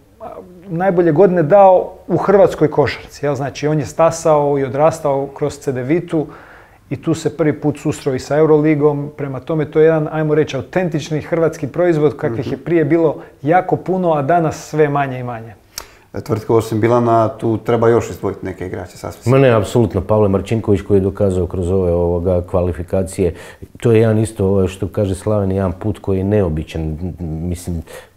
najbolje godine dao u hrvatskoj košarci. Jel? Znači, on je stasao i odrastao kroz Cedevitu i tu se prvi put susreo i sa Euroligom. Prema tome, to je jedan, ajmo reći, autentični hrvatski proizvod kakvih je prije bilo jako puno, a danas sve manje i manje. Tvrtko, osim Bilana, tu treba još izdvojiti neke igrače sasvim. Ma ne, apsolutno. Pavle Marčinković koji je dokazao kroz ove ovoga kvalifikacije. To je jedan isto, što kaže Slaven, jedan put koji je neobičan. Mislim,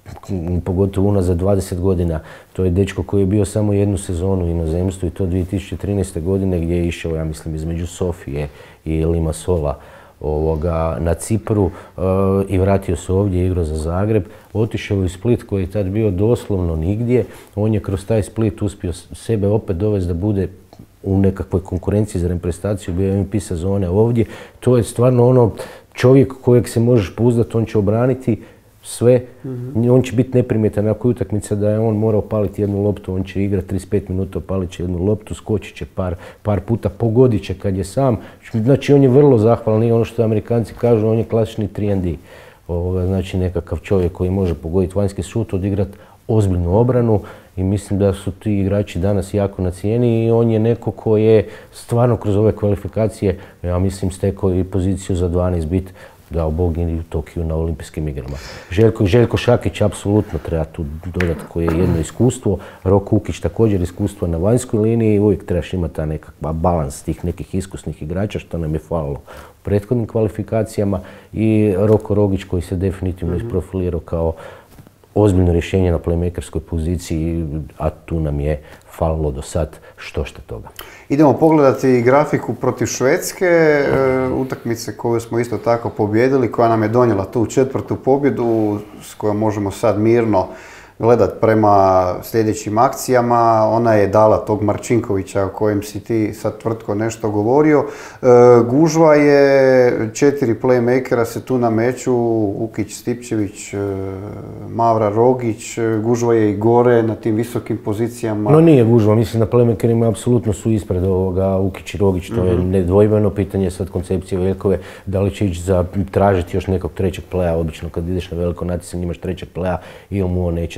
pogotovo unazad dvadeset godina. To je dečko koji je bio samo jednu sezonu u inozemstvu i to dvije tisuće trinaeste. godine gdje je išao, ja mislim, između Sofije i Limassola ovoga, na Cipru uh, i vratio se ovdje, igrao za Zagreb. Otišao u Split koji je tad bio doslovno nigdje. On je kroz taj Split uspio sebe opet dovesti da bude u nekakvoj konkurenciji za reprezentaciju, bio je M V P sezone ovdje. To je stvarno ono čovjek kojeg se možeš pouzdati, on će obraniti sve, mm-hmm. on će biti neprimjetan nakon utakmice da je on morao paliti jednu loptu, on će igrati trideset pet minuta, palit će jednu loptu, skočit će par, par puta, pogodit će kad je sam. Znači on je vrlo zahvalan i ono što Amerikanci kažu, on je klasični tri and D. Ovoga, znači nekakav čovjek koji može pogoditi vanjski šut, odigrati ozbiljnu obranu i mislim da su ti igrači danas jako na cijeni i on je neko koji je stvarno kroz ove kvalifikacije, ja mislim, stekao i poziciju za dvanaest bit, dao Bog i u Tokiju na olimpijskim igrama. Željko, Željko Šakić apsolutno treba tu dodati koji je jedno iskustvo. Rok Ukić također iskustvo na vanjskoj liniji. Uvijek trebaš imati ta nekakva balans tih nekih iskusnih igrača što nam je falilo u prethodnim kvalifikacijama. I Roko Rogić koji se definitivno mm-hmm. isprofilirao kao ozbiljno rješenje na playmakerskoj poziciji, a tu nam je falilo do sad što što toga. Idemo pogledati grafiku protiv Švedske, e, utakmice koju smo isto tako pobijedili, koja nam je donijela tu četvrtu pobjedu s kojom možemo sad mirno gledat prema sljedećim akcijama. Ona je dala tog Marčinkovića o kojem si ti sad, Tvrtko, nešto govorio. E, gužva je, četiri playmakera se tu nameću, Ukić, Stipčević, e, Mavra, Rogić, gužva je i gore na tim visokim pozicijama. No nije gužva, mislim da playmakerima apsolutno su ispred ovoga Ukić i Rogić, to je nedvojbeno pitanje sad koncepcije Veljkove, da li će ići za tražiti još nekog trećeg playa, obično kad ideš na veliko natjecanje imaš trećeg playa ili mu on neće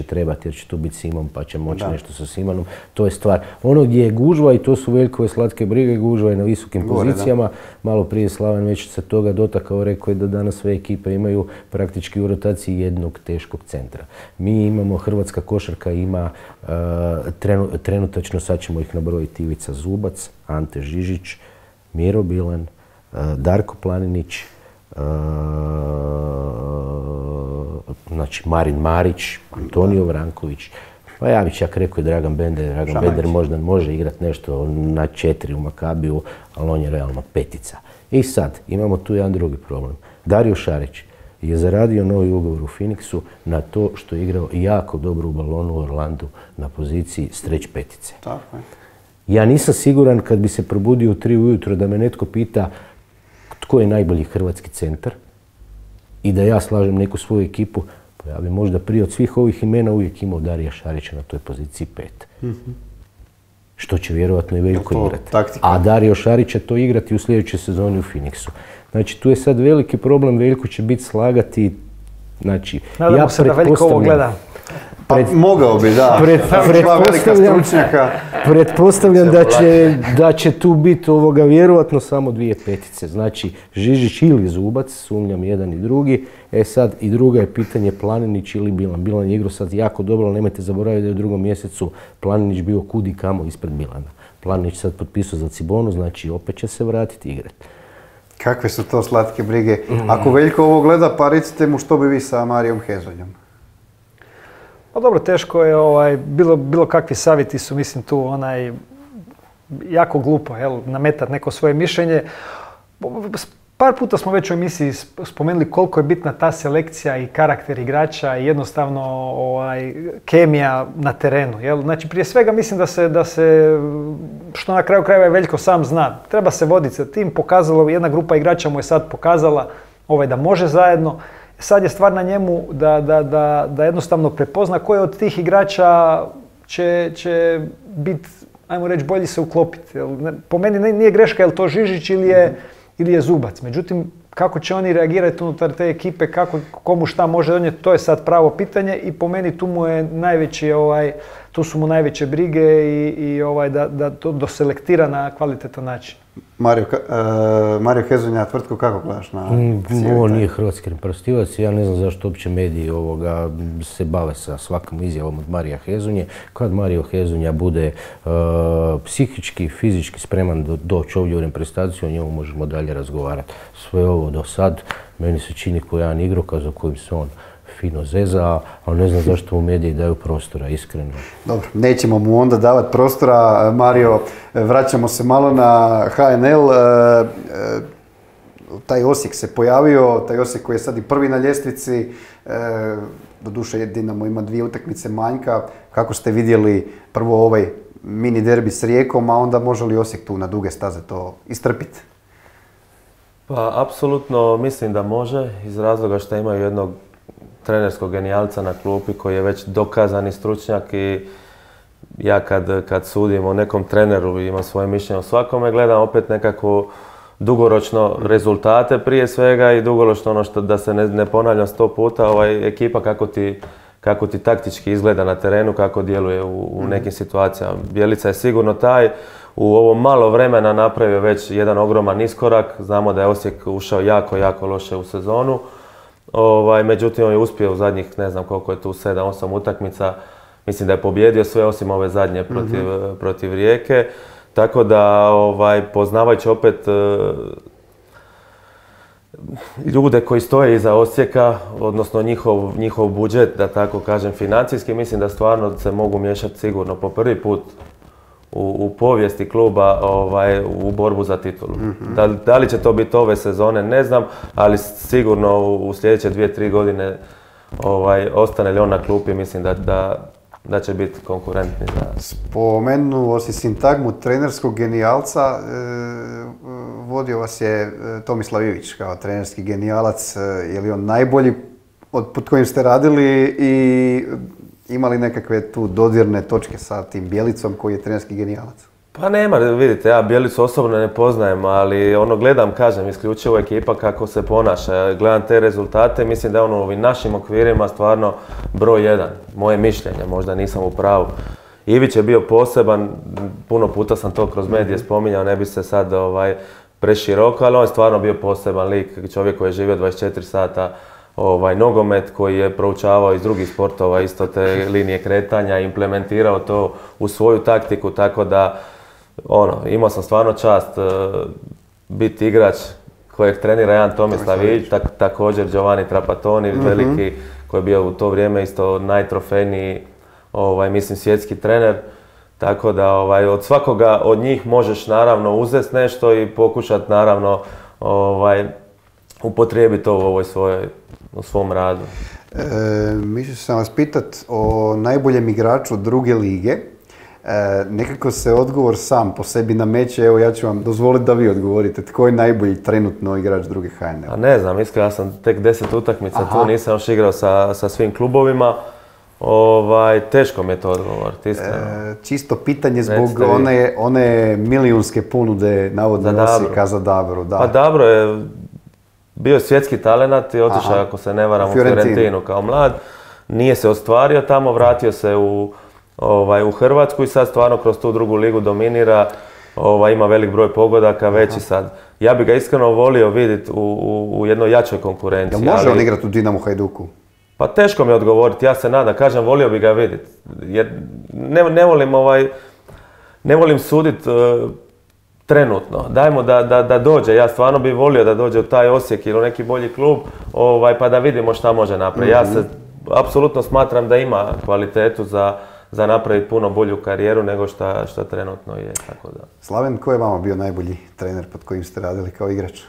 trebati jer će tu biti Simon pa će moći nešto sa Simonom. To je stvar. Ono gdje je gužva i to su Veljkove slatke brige, gužva je na visokim Gore, pozicijama. Da. Malo prije Slaven već se toga dotakao, rekao je da danas sve ekipe imaju praktički u rotaciji jednog teškog centra. Mi imamo, hrvatska košarka ima uh, trenu, trenutačno, sad ćemo ih nabrojiti, Ivica Zubac, Ante Žižić, Miro Bilan, uh, Darko Planinić, Uh, znači Marin Marić, Antonio Vranković, pa ja bih čak rekao i Dragan Bender. Dragan Šamajć. Bender možda može igrati nešto na četiri u Makabiju, ali on je realno petica. I sad, imamo tu jedan drugi problem. Dario Šarić je zaradio novi ugovor u Phoenixu na to što je igrao jako dobro u balonu u Orlandu na poziciji stretch petice. Tako je. Ja nisam siguran kad bi se probudio u tri ujutro da me netko pita tko je najbolji hrvatski centar i da ja slažem neku svoju ekipu, pa ja bi možda prije od svih ovih imena uvijek imao Darija Šarića na toj poziciji pet. Mm-hmm. Što će vjerojatno i Veljko igrati. Taktika. A Dario Šarić će to igrati u sljedećoj sezoni u Phoenixu. Znači tu je sad veliki problem, Veljko će biti slagati, znači nadamo ja se da Veljko ovo gleda. Pa pred, mogao bi, da. Pred, pretpostavljam pretpostavljam da će, da će tu biti ovoga vjerojatno samo dvije petice. Znači Žižić ili Zubac, sumnjam jedan i drugi. E sad i druga je pitanje Planinić ili Bilan. Bilan je igrao sad jako dobro, ali nemojte zaboraviti da je u drugom mjesecu Planinić bio kudi kamo ispred Bilana. Planinić sad potpisao za Cibonu, znači opet će se vratiti igrati. Kakve su to slatke brige. Ako Veljko ovo gleda, pa recite mu što bi vi sa Marijom Hezonjom. Pa dobro, teško je, ovaj, bilo, bilo kakvi savjeti su, mislim, tu onaj, jako glupo, jel, nametati neko svoje mišljenje. Par puta smo već u emisiji spomenuli koliko je bitna ta selekcija i karakter igrača i jednostavno ovaj, kemija na terenu. Jel? Znači, prije svega mislim da se, da se, što na kraju krajeva Veljko sam zna, treba se voditi sa tim. Pokazalo, jedna grupa igrača mu je sad pokazala ovaj, da može zajedno. Sad je stvar na njemu da, da, da, da jednostavno prepozna koje od tih igrača će, će biti, ajmo reći, bolji se uklopiti. Po meni nije greška je li to Žižić ili je, ili je Zubac. Međutim, kako će oni reagirati unutar te ekipe, kako, komu šta može donijeti, to je sad pravo pitanje i po meni tu mu je najveći, ovaj, tu su mu najveće brige i, i ovaj, da, da to doselektira na kvalitetan način. Mario, uh, Mario Hezonja, tvrtku kako gledaš na mm, Ovo nije hrvatski reprezentativac, ja ne znam zašto uopće mediji ovoga se bave sa svakom izjavom od Marija Hezonje. Kad Mario Hezonja bude uh, psihički, fizički spreman do, doći ovdje u reprezentaciju, o njemu možemo dalje razgovarati. Sve ovo do sad, meni se čini kao jedan igrokaz za kojim se on fino zeza, ali ne znam zašto mu mediji daju prostora, iskreno. Dobro, nećemo mu onda davati prostora. Mario, vraćamo se malo na H N L. Taj Osijek se pojavio, taj Osijek koji je sad i prvi na ljestvici. Doduše Dinamo ima dvije utakmice manjka. Kako ste vidjeli prvo ovaj mini derbi s Rijekom, a onda može li Osijek tu na duge staze to istrpiti? Pa, apsolutno mislim da može, iz razloga što imaju jednog trenerskog genijalca na klupi koji je već dokazani stručnjak i ja kad, kad sudim o nekom treneru i imam svoje mišljenje o svakome, gledam opet nekako dugoročno rezultate prije svega i dugoročno ono što da se ne, ne ponavljam sto puta, ovaj, ekipa kako ti, kako ti taktički izgleda na terenu, kako djeluje u, u nekim situacijama. Bjelica je sigurno taj, u ovo malo vremena napravio već jedan ogroman iskorak, znamo da je Osijek ušao jako, jako loše u sezonu. Ovaj, međutim, on je uspio u zadnjih, ne znam koliko je tu, sedam osam utakmica. Mislim da je pobjedio sve osim ove zadnje protiv, mm-hmm. protiv Rijeke. Tako da, ovaj, poznavajući opet e, ljude koji stoje iza Osijeka, odnosno njihov, njihov budžet, da tako kažem, financijski, mislim da stvarno se mogu miješati sigurno po prvi put u, u povijesti kluba ovaj, u borbu za titulu. Mm-hmm. Da, da li će to biti ove sezone, ne znam, ali sigurno u, u sljedeće dvije, tri godine ovaj, ostane li on na klupi, mislim da, da, da će biti konkurentni. Za... Spomenuo si sintagmu trenerskog genijalca, e, vodio vas je Tomislav Ivić kao trenerski genijalac. Je li on najbolji od, pod kojim ste radili i imali nekakve tu dodirne točke sa tim Bjelicom koji je trenerski genijalac? Pa nema, vidite, ja Bjelicu osobno ne poznajem, ali ono gledam, kažem, isključivo ekipa kako se ponaša. Gledam te rezultate, mislim da je ono u ovim našim okvirima stvarno broj jedan. Moje mišljenje, možda nisam u pravu. Ivić je bio poseban, puno puta sam to kroz medije spominjao, ne bi se sad ovaj, preširoko, ali on je stvarno bio poseban lik, čovjek koji je živio dvadeset četiri sata ovaj, nogomet, koji je proučavao iz drugih sportova isto te linije kretanja, implementirao to u svoju taktiku, tako da ono, imao sam stvarno čast uh, biti igrač kojeg trenira Jan Tomislav Ivić, tak, također Giovanni Trapattoni, mm-hmm. veliki, koji je bio u to vrijeme isto najtrofejniji, ovaj, mislim, svjetski trener. Tako da ovaj, od svakoga od njih možeš naravno uzeti nešto i pokušati naravno ovaj, upotrijebiti to u, ovoj svojoj, u svom radu. E, mislio sam vas pitati o najboljem igraču druge lige. E, nekako se odgovor sam po sebi nameće, evo ja ću vam dozvoliti da vi odgovorite. Tko je najbolji trenutno igrač druge H N L? A ne znam, iskreno ja sam tek deset utakmica tu, nisam još igrao sa, sa svim klubovima. Ovaj, teško mi je to odgovoriti, iskreno. E, čisto pitanje zbog one, one milijunske ponude navodno Osijeka za Dabru. Da. Pa Dabro je bio svjetski talenat i otišao, ako se ne varam, u Fiorentinu kao mlad. Nije se ostvario tamo, vratio se u, ovaj, u Hrvatsku i sad stvarno kroz tu drugu ligu dominira. Ovaj, ima velik broj pogodaka, veći sad. Ja bih ga iskreno volio vidjeti u, u, u jednoj jačoj konkurenciji. Jel može ali... on igrati u Dinamo Hajduku? Pa teško mi je odgovoriti, ja se nadam, kažem, volio bih ga vidjeti. Jer ne, ne volim ovaj, ne volim suditi uh, trenutno. Dajmo da, da, da dođe, ja stvarno bih volio da dođe u taj Osijek ili u neki bolji klub, ovaj, pa da vidimo šta može napraviti. Mm-hmm. Ja se apsolutno smatram da ima kvalitetu za, za napraviti puno bolju karijeru nego šta, šta trenutno je. Tako da. Slaven, ko je vama bio najbolji trener pod kojim ste radili kao igrač?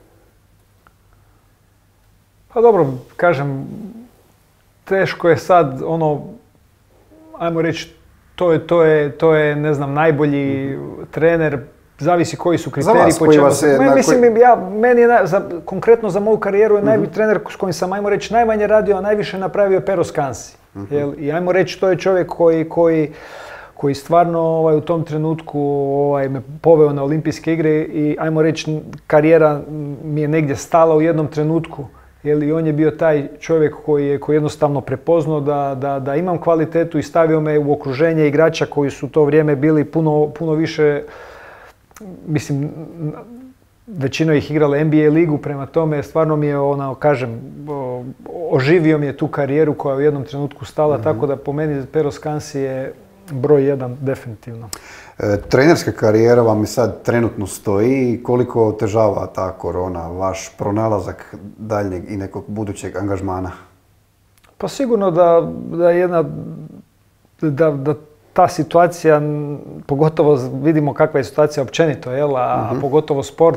Pa dobro, kažem, teško je sad, ono, ajmo reći, to je, to je, to je, ne znam, najbolji mm-hmm. trener, zavisi koji su kriteriji. Za vas, po koji čemu vas se... je... Me, mislim, koji... ja, meni je, na, za, konkretno za moju karijeru je mm-hmm. najbolji trener s kojim sam, ajmo reći, najmanje radio, a najviše napravio Pero Scansi. Mm-hmm. Jel? I ajmo reći, to je čovjek koji, koji, koji stvarno ovaj, u tom trenutku ovaj, me poveo na olimpijske igre i, ajmo reći, karijera mi je negdje stala u jednom trenutku. Jer on je bio taj čovjek koji je koji jednostavno prepoznao da, da, da imam kvalitetu i stavio me u okruženje igrača koji su u to vrijeme bili puno, puno više, mislim, većina ih igrala N B A ligu, prema tome stvarno mi je, ona, kažem, oživio mi je tu karijeru koja je u jednom trenutku stala, mm-hmm. tako da po meni Pero Scansi je broj jedan definitivno. E, trenerska karijera vam i sad trenutno stoji. Koliko otežava ta korona vaš pronalazak daljnjeg i nekog budućeg angažmana? Pa sigurno da, da jedna, da, da ta situacija, pogotovo vidimo kakva je situacija općenito, jel? A, mm-hmm. a pogotovo sport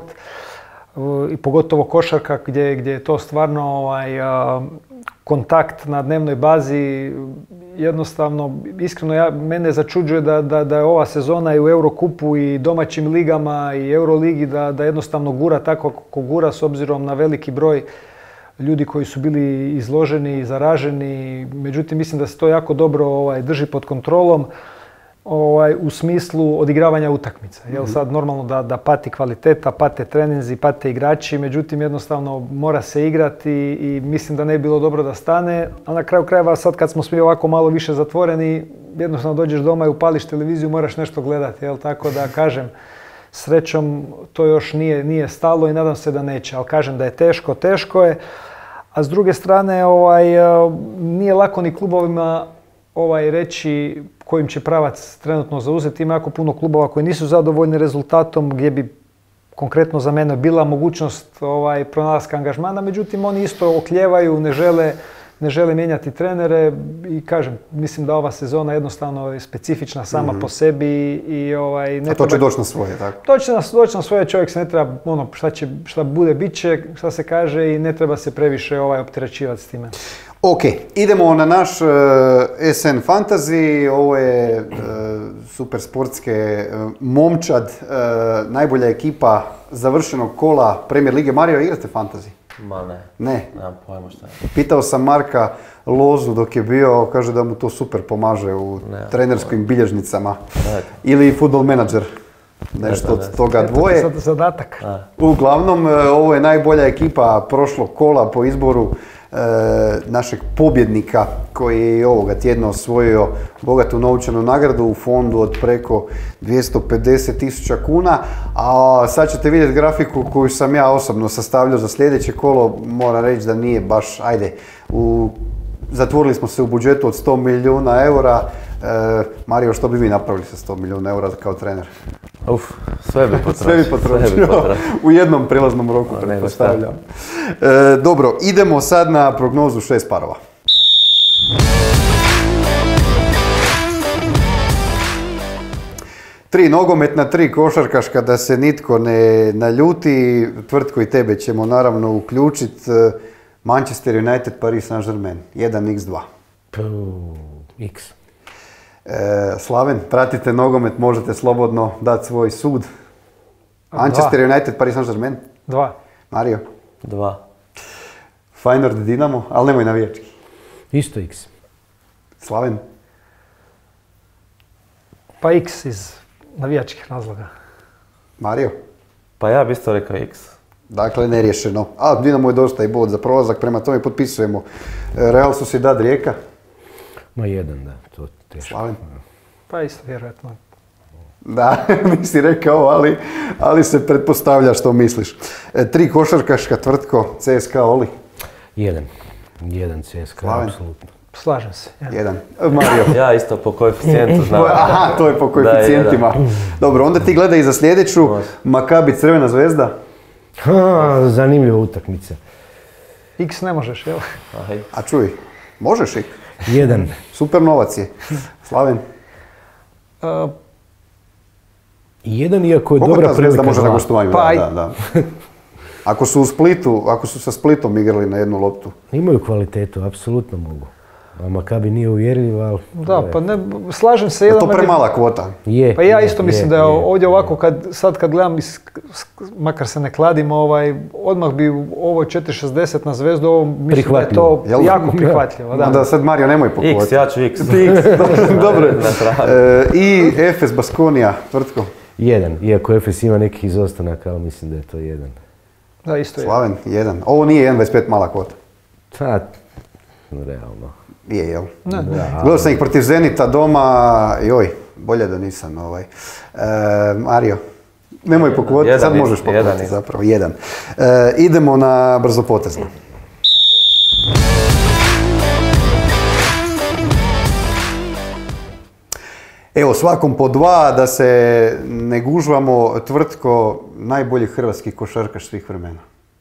i pogotovo košarka gdje, gdje je to stvarno ovaj, kontakt na dnevnoj bazi, jednostavno, iskreno, ja, mene začuđuje da, da, da je ova sezona i u Eurokupu i domaćim ligama i Euroligi da, da jednostavno gura tako kako gura s obzirom na veliki broj ljudi koji su bili izloženi i zaraženi. Međutim, mislim da se to jako dobro ovaj, drži pod kontrolom ovaj, u smislu odigravanja utakmica. Mm-hmm. Jel sad normalno da, da pati kvaliteta, pate treninzi, pate igrači, međutim jednostavno mora se igrati i mislim da ne bi bilo dobro da stane. A na kraju krajeva sad kad smo svi ovako malo više zatvoreni, jednostavno dođeš doma i upališ televiziju, moraš nešto gledati. Jel? Tako da kažem, srećom to još nije, nije stalo i nadam se da neće. Ali kažem da je teško, teško je. A s druge strane ovaj, nije lako ni klubovima ovaj, reći kojim će pravac trenutno zauzeti. Ima jako puno klubova koji nisu zadovoljni rezultatom, gdje bi konkretno za mene bila mogućnost ovaj, pronalaska angažmana, međutim oni isto oklijevaju, ne žele, ne žele mijenjati trenere i kažem, mislim da ova sezona jednostavno je specifična sama mm-hmm. po sebi i ovaj, ne A to će treba... doći na svoje, tako? To će doći na svoje, čovjek se ne treba, ono, šta, će, šta bude, bit će, šta se kaže i ne treba se previše ovaj, opterećivati s time. Ok, idemo na naš uh, S N Fantasy, ovo je uh, super sportske uh, momčad, uh, najbolja ekipa završenog kola Premier Lige. Mario, igrate Fantasy? Ma ne. Ne? Nemam pojma šta je. Pitao sam Marka Lozu dok je bio, kaže da mu to super pomaže u ne, trenerskim bilježnicama. Ne. Ili Football Manager. nešto od toga dvoje. Sad zadatak. Uglavnom, ovo je najbolja ekipa prošlog kola po izboru e, našeg pobjednika koji je ovoga tjedna osvojio bogatu novčanu nagradu u fondu od preko dvjesto pedeset tisuća kuna. A sad ćete vidjeti grafiku koju sam ja osobno sastavljao za sljedeće kolo. Moram reći da nije baš, ajde, u, zatvorili smo se u budžetu od sto milijuna eura. E, Mario, što bi vi napravili sa sto milijuna eura kao trener? Uf, sve bi potrošio. Sve bi potrošio. U jednom prilaznom roku, pretpostavljam. E, dobro, idemo sad na prognozu šest parova. Tri nogometna, tri košarkaška, da se nitko ne naljuti. Tvrtko i tebe ćemo naravno uključiti. Manchester United, Paris Saint-Germain. jedan iks dva. X. E, Slaven, pratite nogomet, možete slobodno dati svoj sud. Manchester United, Paris Saint-Germain. Dva. Mario. Dva. Feyenoord, Dinamo, ali nemoj navijački. Isto X. Slaven. Pa X iz navijačkih razloga. Mario. Pa ja bi isto rekao X. Dakle, neriješeno. A Dinamo je dosta i bod za prolazak, prema tome potpisujemo. Real Sociedad, Rijeka. Ma jedan, da, to teško. Slaven. Pa isto, vjerojatno. Da, nisi rekao, ali, ali se pretpostavlja što misliš. E, tri košarkaška, Tvrtko, C S K A, Oli. Jedan. Jedan C S K A, Slaven. apsolutno. Slažem se. Ja. Jedan. Mario. Ja isto po koeficijentu znam. Aha, to je po koeficijentima. Dobro, onda ti gledaj i za sljedeću. Makabi, Crvena zvezda. Ha, zanimljiva utakmica. X ne možeš, jel? Aj. A čuj, možeš i? Jedan. Super novac je. Slaven. Uh, Jedan, iako je Koliko dobra ta zvezda prilika može na dva. gostovanju? Pa Da, da, da. Ako su u Splitu, ako su sa Splitom igrali na jednu loptu. Imaju kvalitetu, apsolutno mogu. A Makabi nije uvjerljiv, ali... da, pa ne, slažem se. Je jedan to meni- premala kvota? Je. Pa ja je, isto je, mislim da je je, ovdje je. ovako, kad, sad kad gledam, iz, makar se ne kladim, ovaj, odmah bi u ovoj četiri šezdeset na zvezdu, ovo mislim da je to Prihvatljivo, jel? jako prihvatljivo. Da. Onda sad Mario nemoj po X, kvoti. ja ću X. Dobro. Na travi. E, I Efes Baskonija, Tvrtko. Jedan, iako Efes ima nekih izostanaka, ali mislim da je to jedan. Da, isto je. Slaven, jedan. Ovo nije jedan dvadeset pet mala kvota. Pa, realno. Je, jel? Ne, ne. Da, Gledao sam ih protiv Zenita doma, joj, bolje da nisam ovaj. E, Mario, nemoj po kvoti, Jedan sad isto, možeš po jedan kvoti isto. zapravo, jedan. E, idemo na brzopotezno. Evo, svakom po dva, da se ne gužvamo. Tvrtko, najbolji hrvatski košarkaš svih vremena.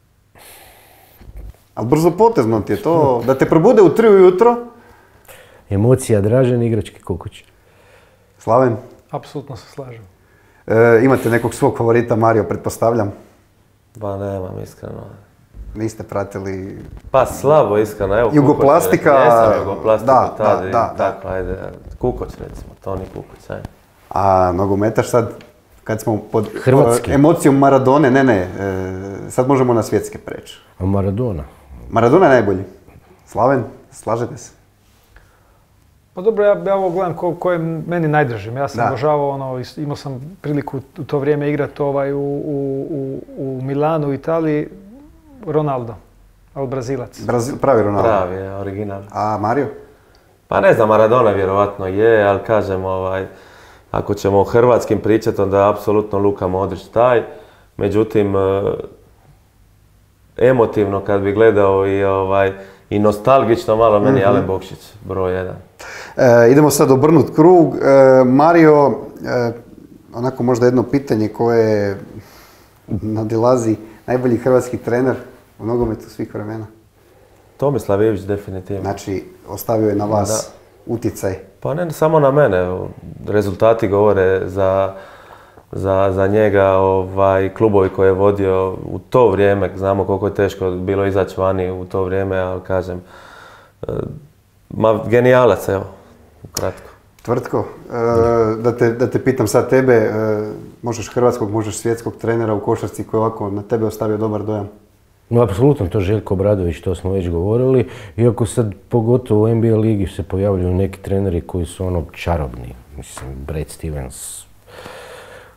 Ali brzopotezno ti je to, da te probude u tri ujutro. Emocija, Dražen, igrački Kukuć. Slaven, Apsolutno se slažem. e, imate nekog svog favorita, Mario, pretpostavljam. Pa nemam, iskreno. Niste pratili... Pa slabo, iskreno. Evo, Jugoplastika, Kukoć, jesam Jugoplastika, da, tad da, i da, da. tako, ajde. Kukoć, recimo, Toni Kukoć, ajde. A nogometaš sad, kad smo pod Hrvatski. e, emocijom Maradone, ne, ne, e, sad možemo na svjetske preći. A Maradona? Maradona je najbolji. Slaven, slažete se? Pa dobro, ja, ja ovo gledam ko, ko je meni najdržim. Ja sam Da. obožavao ono, is- imao sam priliku u to vrijeme igrati ovaj, u, u, u, u Milanu, u Italiji, Ronaldo, ali Brazilac. Brazil, pravi Ronaldo. Pravi je, original. A Mario? Pa ne znam, Maradona vjerovatno je, ali kažem, ovaj, ako ćemo o hrvatskim pričati, onda je apsolutno Luka Modrić taj. Međutim, e, emotivno kad bi gledao i, ovaj, i nostalgično malo, meni je Alen Bokšić, broj jedan. E, idemo sad obrnut krug. E, Mario, e, onako možda jedno pitanje koje nadilazi najbolji hrvatski trener u nogometu svih vremena. Tomislav Ivić definitivno. Znači, ostavio je na vas utjecaj. Pa ne samo na mene, evo, rezultati govore za, za, za njega, ovaj, klubovi koje je vodio u to vrijeme, znamo koliko je teško bilo izaći vani u to vrijeme, ali kažem, e, ma genijalac, evo, ukratko. Tvrtko, e, da, te, da te pitam sad tebe, e, možeš hrvatskog, možeš svjetskog trenera u košarci koji ovako na tebe ostavio dobar dojam? No, apsolutno, to Željko Obradović, to smo već govorili. Iako sad, pogotovo u N B A ligi se pojavljuju neki treneri koji su ono čarobni. Mislim, Brad Stevens.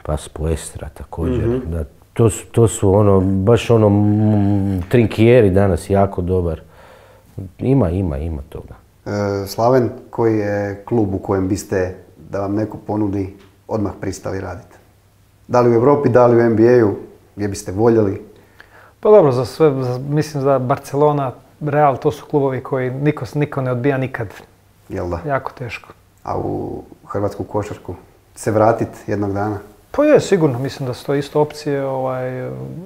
pa Spoestra također. Mm-hmm. Da, to, su, to su ono, baš ono, m, Trinkieri danas jako dobar. Ima, ima, ima toga. E, Slaven, koji je klub u kojem biste, da vam neko ponudi, odmah pristali raditi? Da li u Europi, da li u N B A-u, gdje biste voljeli? Pa dobro, za sve, za, mislim da Barcelona, Real, to su klubovi koji niko, niko ne odbija nikad. Jel da? Jako teško. A u hrvatsku košarku se vratiti jednog dana? Pa je, sigurno. Mislim da su to isto opcije. Ovaj,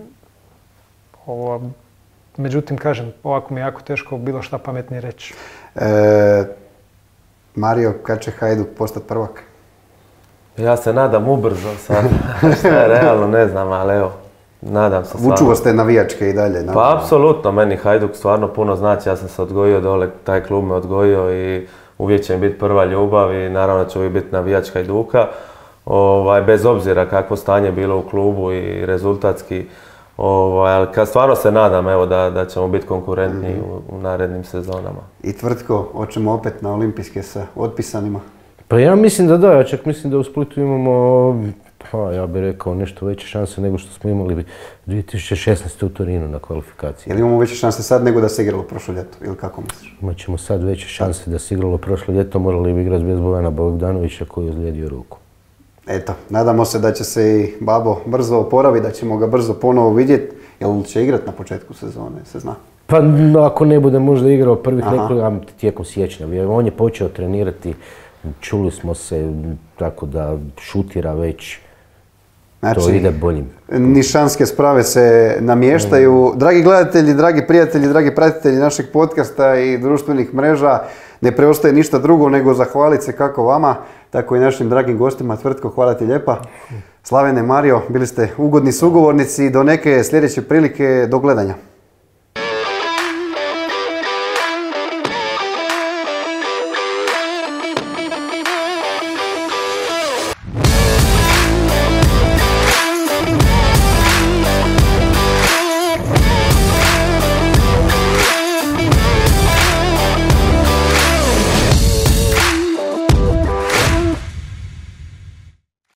ovo, međutim, kažem, ovako mi je jako teško bilo šta pametnije reći. E, Mario, kad će Hajduk postati prvak? Ja se nadam ubrzo sad. Šta je realno, ne znam, ali evo, nadam se stvarno. Vučuvo ste navijačke i dalje? Pa apsolutno, meni Hajduk stvarno puno znači. Ja sam se odgojio dole, taj klub me odgojio i uvijek će mi biti prva ljubav i naravno će uvijek biti navijač Hajduka. Ovaj, bez obzira kakvo stanje bilo u klubu i rezultatski. Ovaj, ali kad stvarno se nadam evo, da, da ćemo biti konkurentni mm-hmm. u, u narednim sezonama. I Tvrtko, hoćemo opet na olimpijske sa otpisanima? Pa ja mislim da da, ja čak mislim da u Splitu imamo, pa ja bih rekao, nešto veće šanse nego što smo imali dvije tisuće šesnaeste. u Torinu na kvalifikaciji. Jel imamo veće šanse sad nego da se igralo prošlo ljeto, ili kako misliš? Imat ćemo sad veće šanse da se igralo prošlo ljeto, morali bi igrati bez Bojana Bogdanovića koji je ozlijedio ruku. Eto, nadamo se da će se i Babo brzo oporaviti, da ćemo ga brzo ponovo vidjeti. Jel će igrati na početku sezone, se zna? Pa ako ne bude možda igrao prvih nekoliko tijekom siječnja. On je počeo trenirati, čuli smo se, tako da šutira već, znači, to ide boljim. Nišanske sprave se namještaju. Dragi gledatelji, dragi prijatelji, dragi pratitelji našeg podcasta i društvenih mreža, ne preostaje ništa drugo nego zahvaliti se kako vama, tako i našim dragim gostima. Tvrtko, hvala ti lijepa. Slavene, Mario, bili ste ugodni sugovornici. Do neke sljedeće prilike, do gledanja.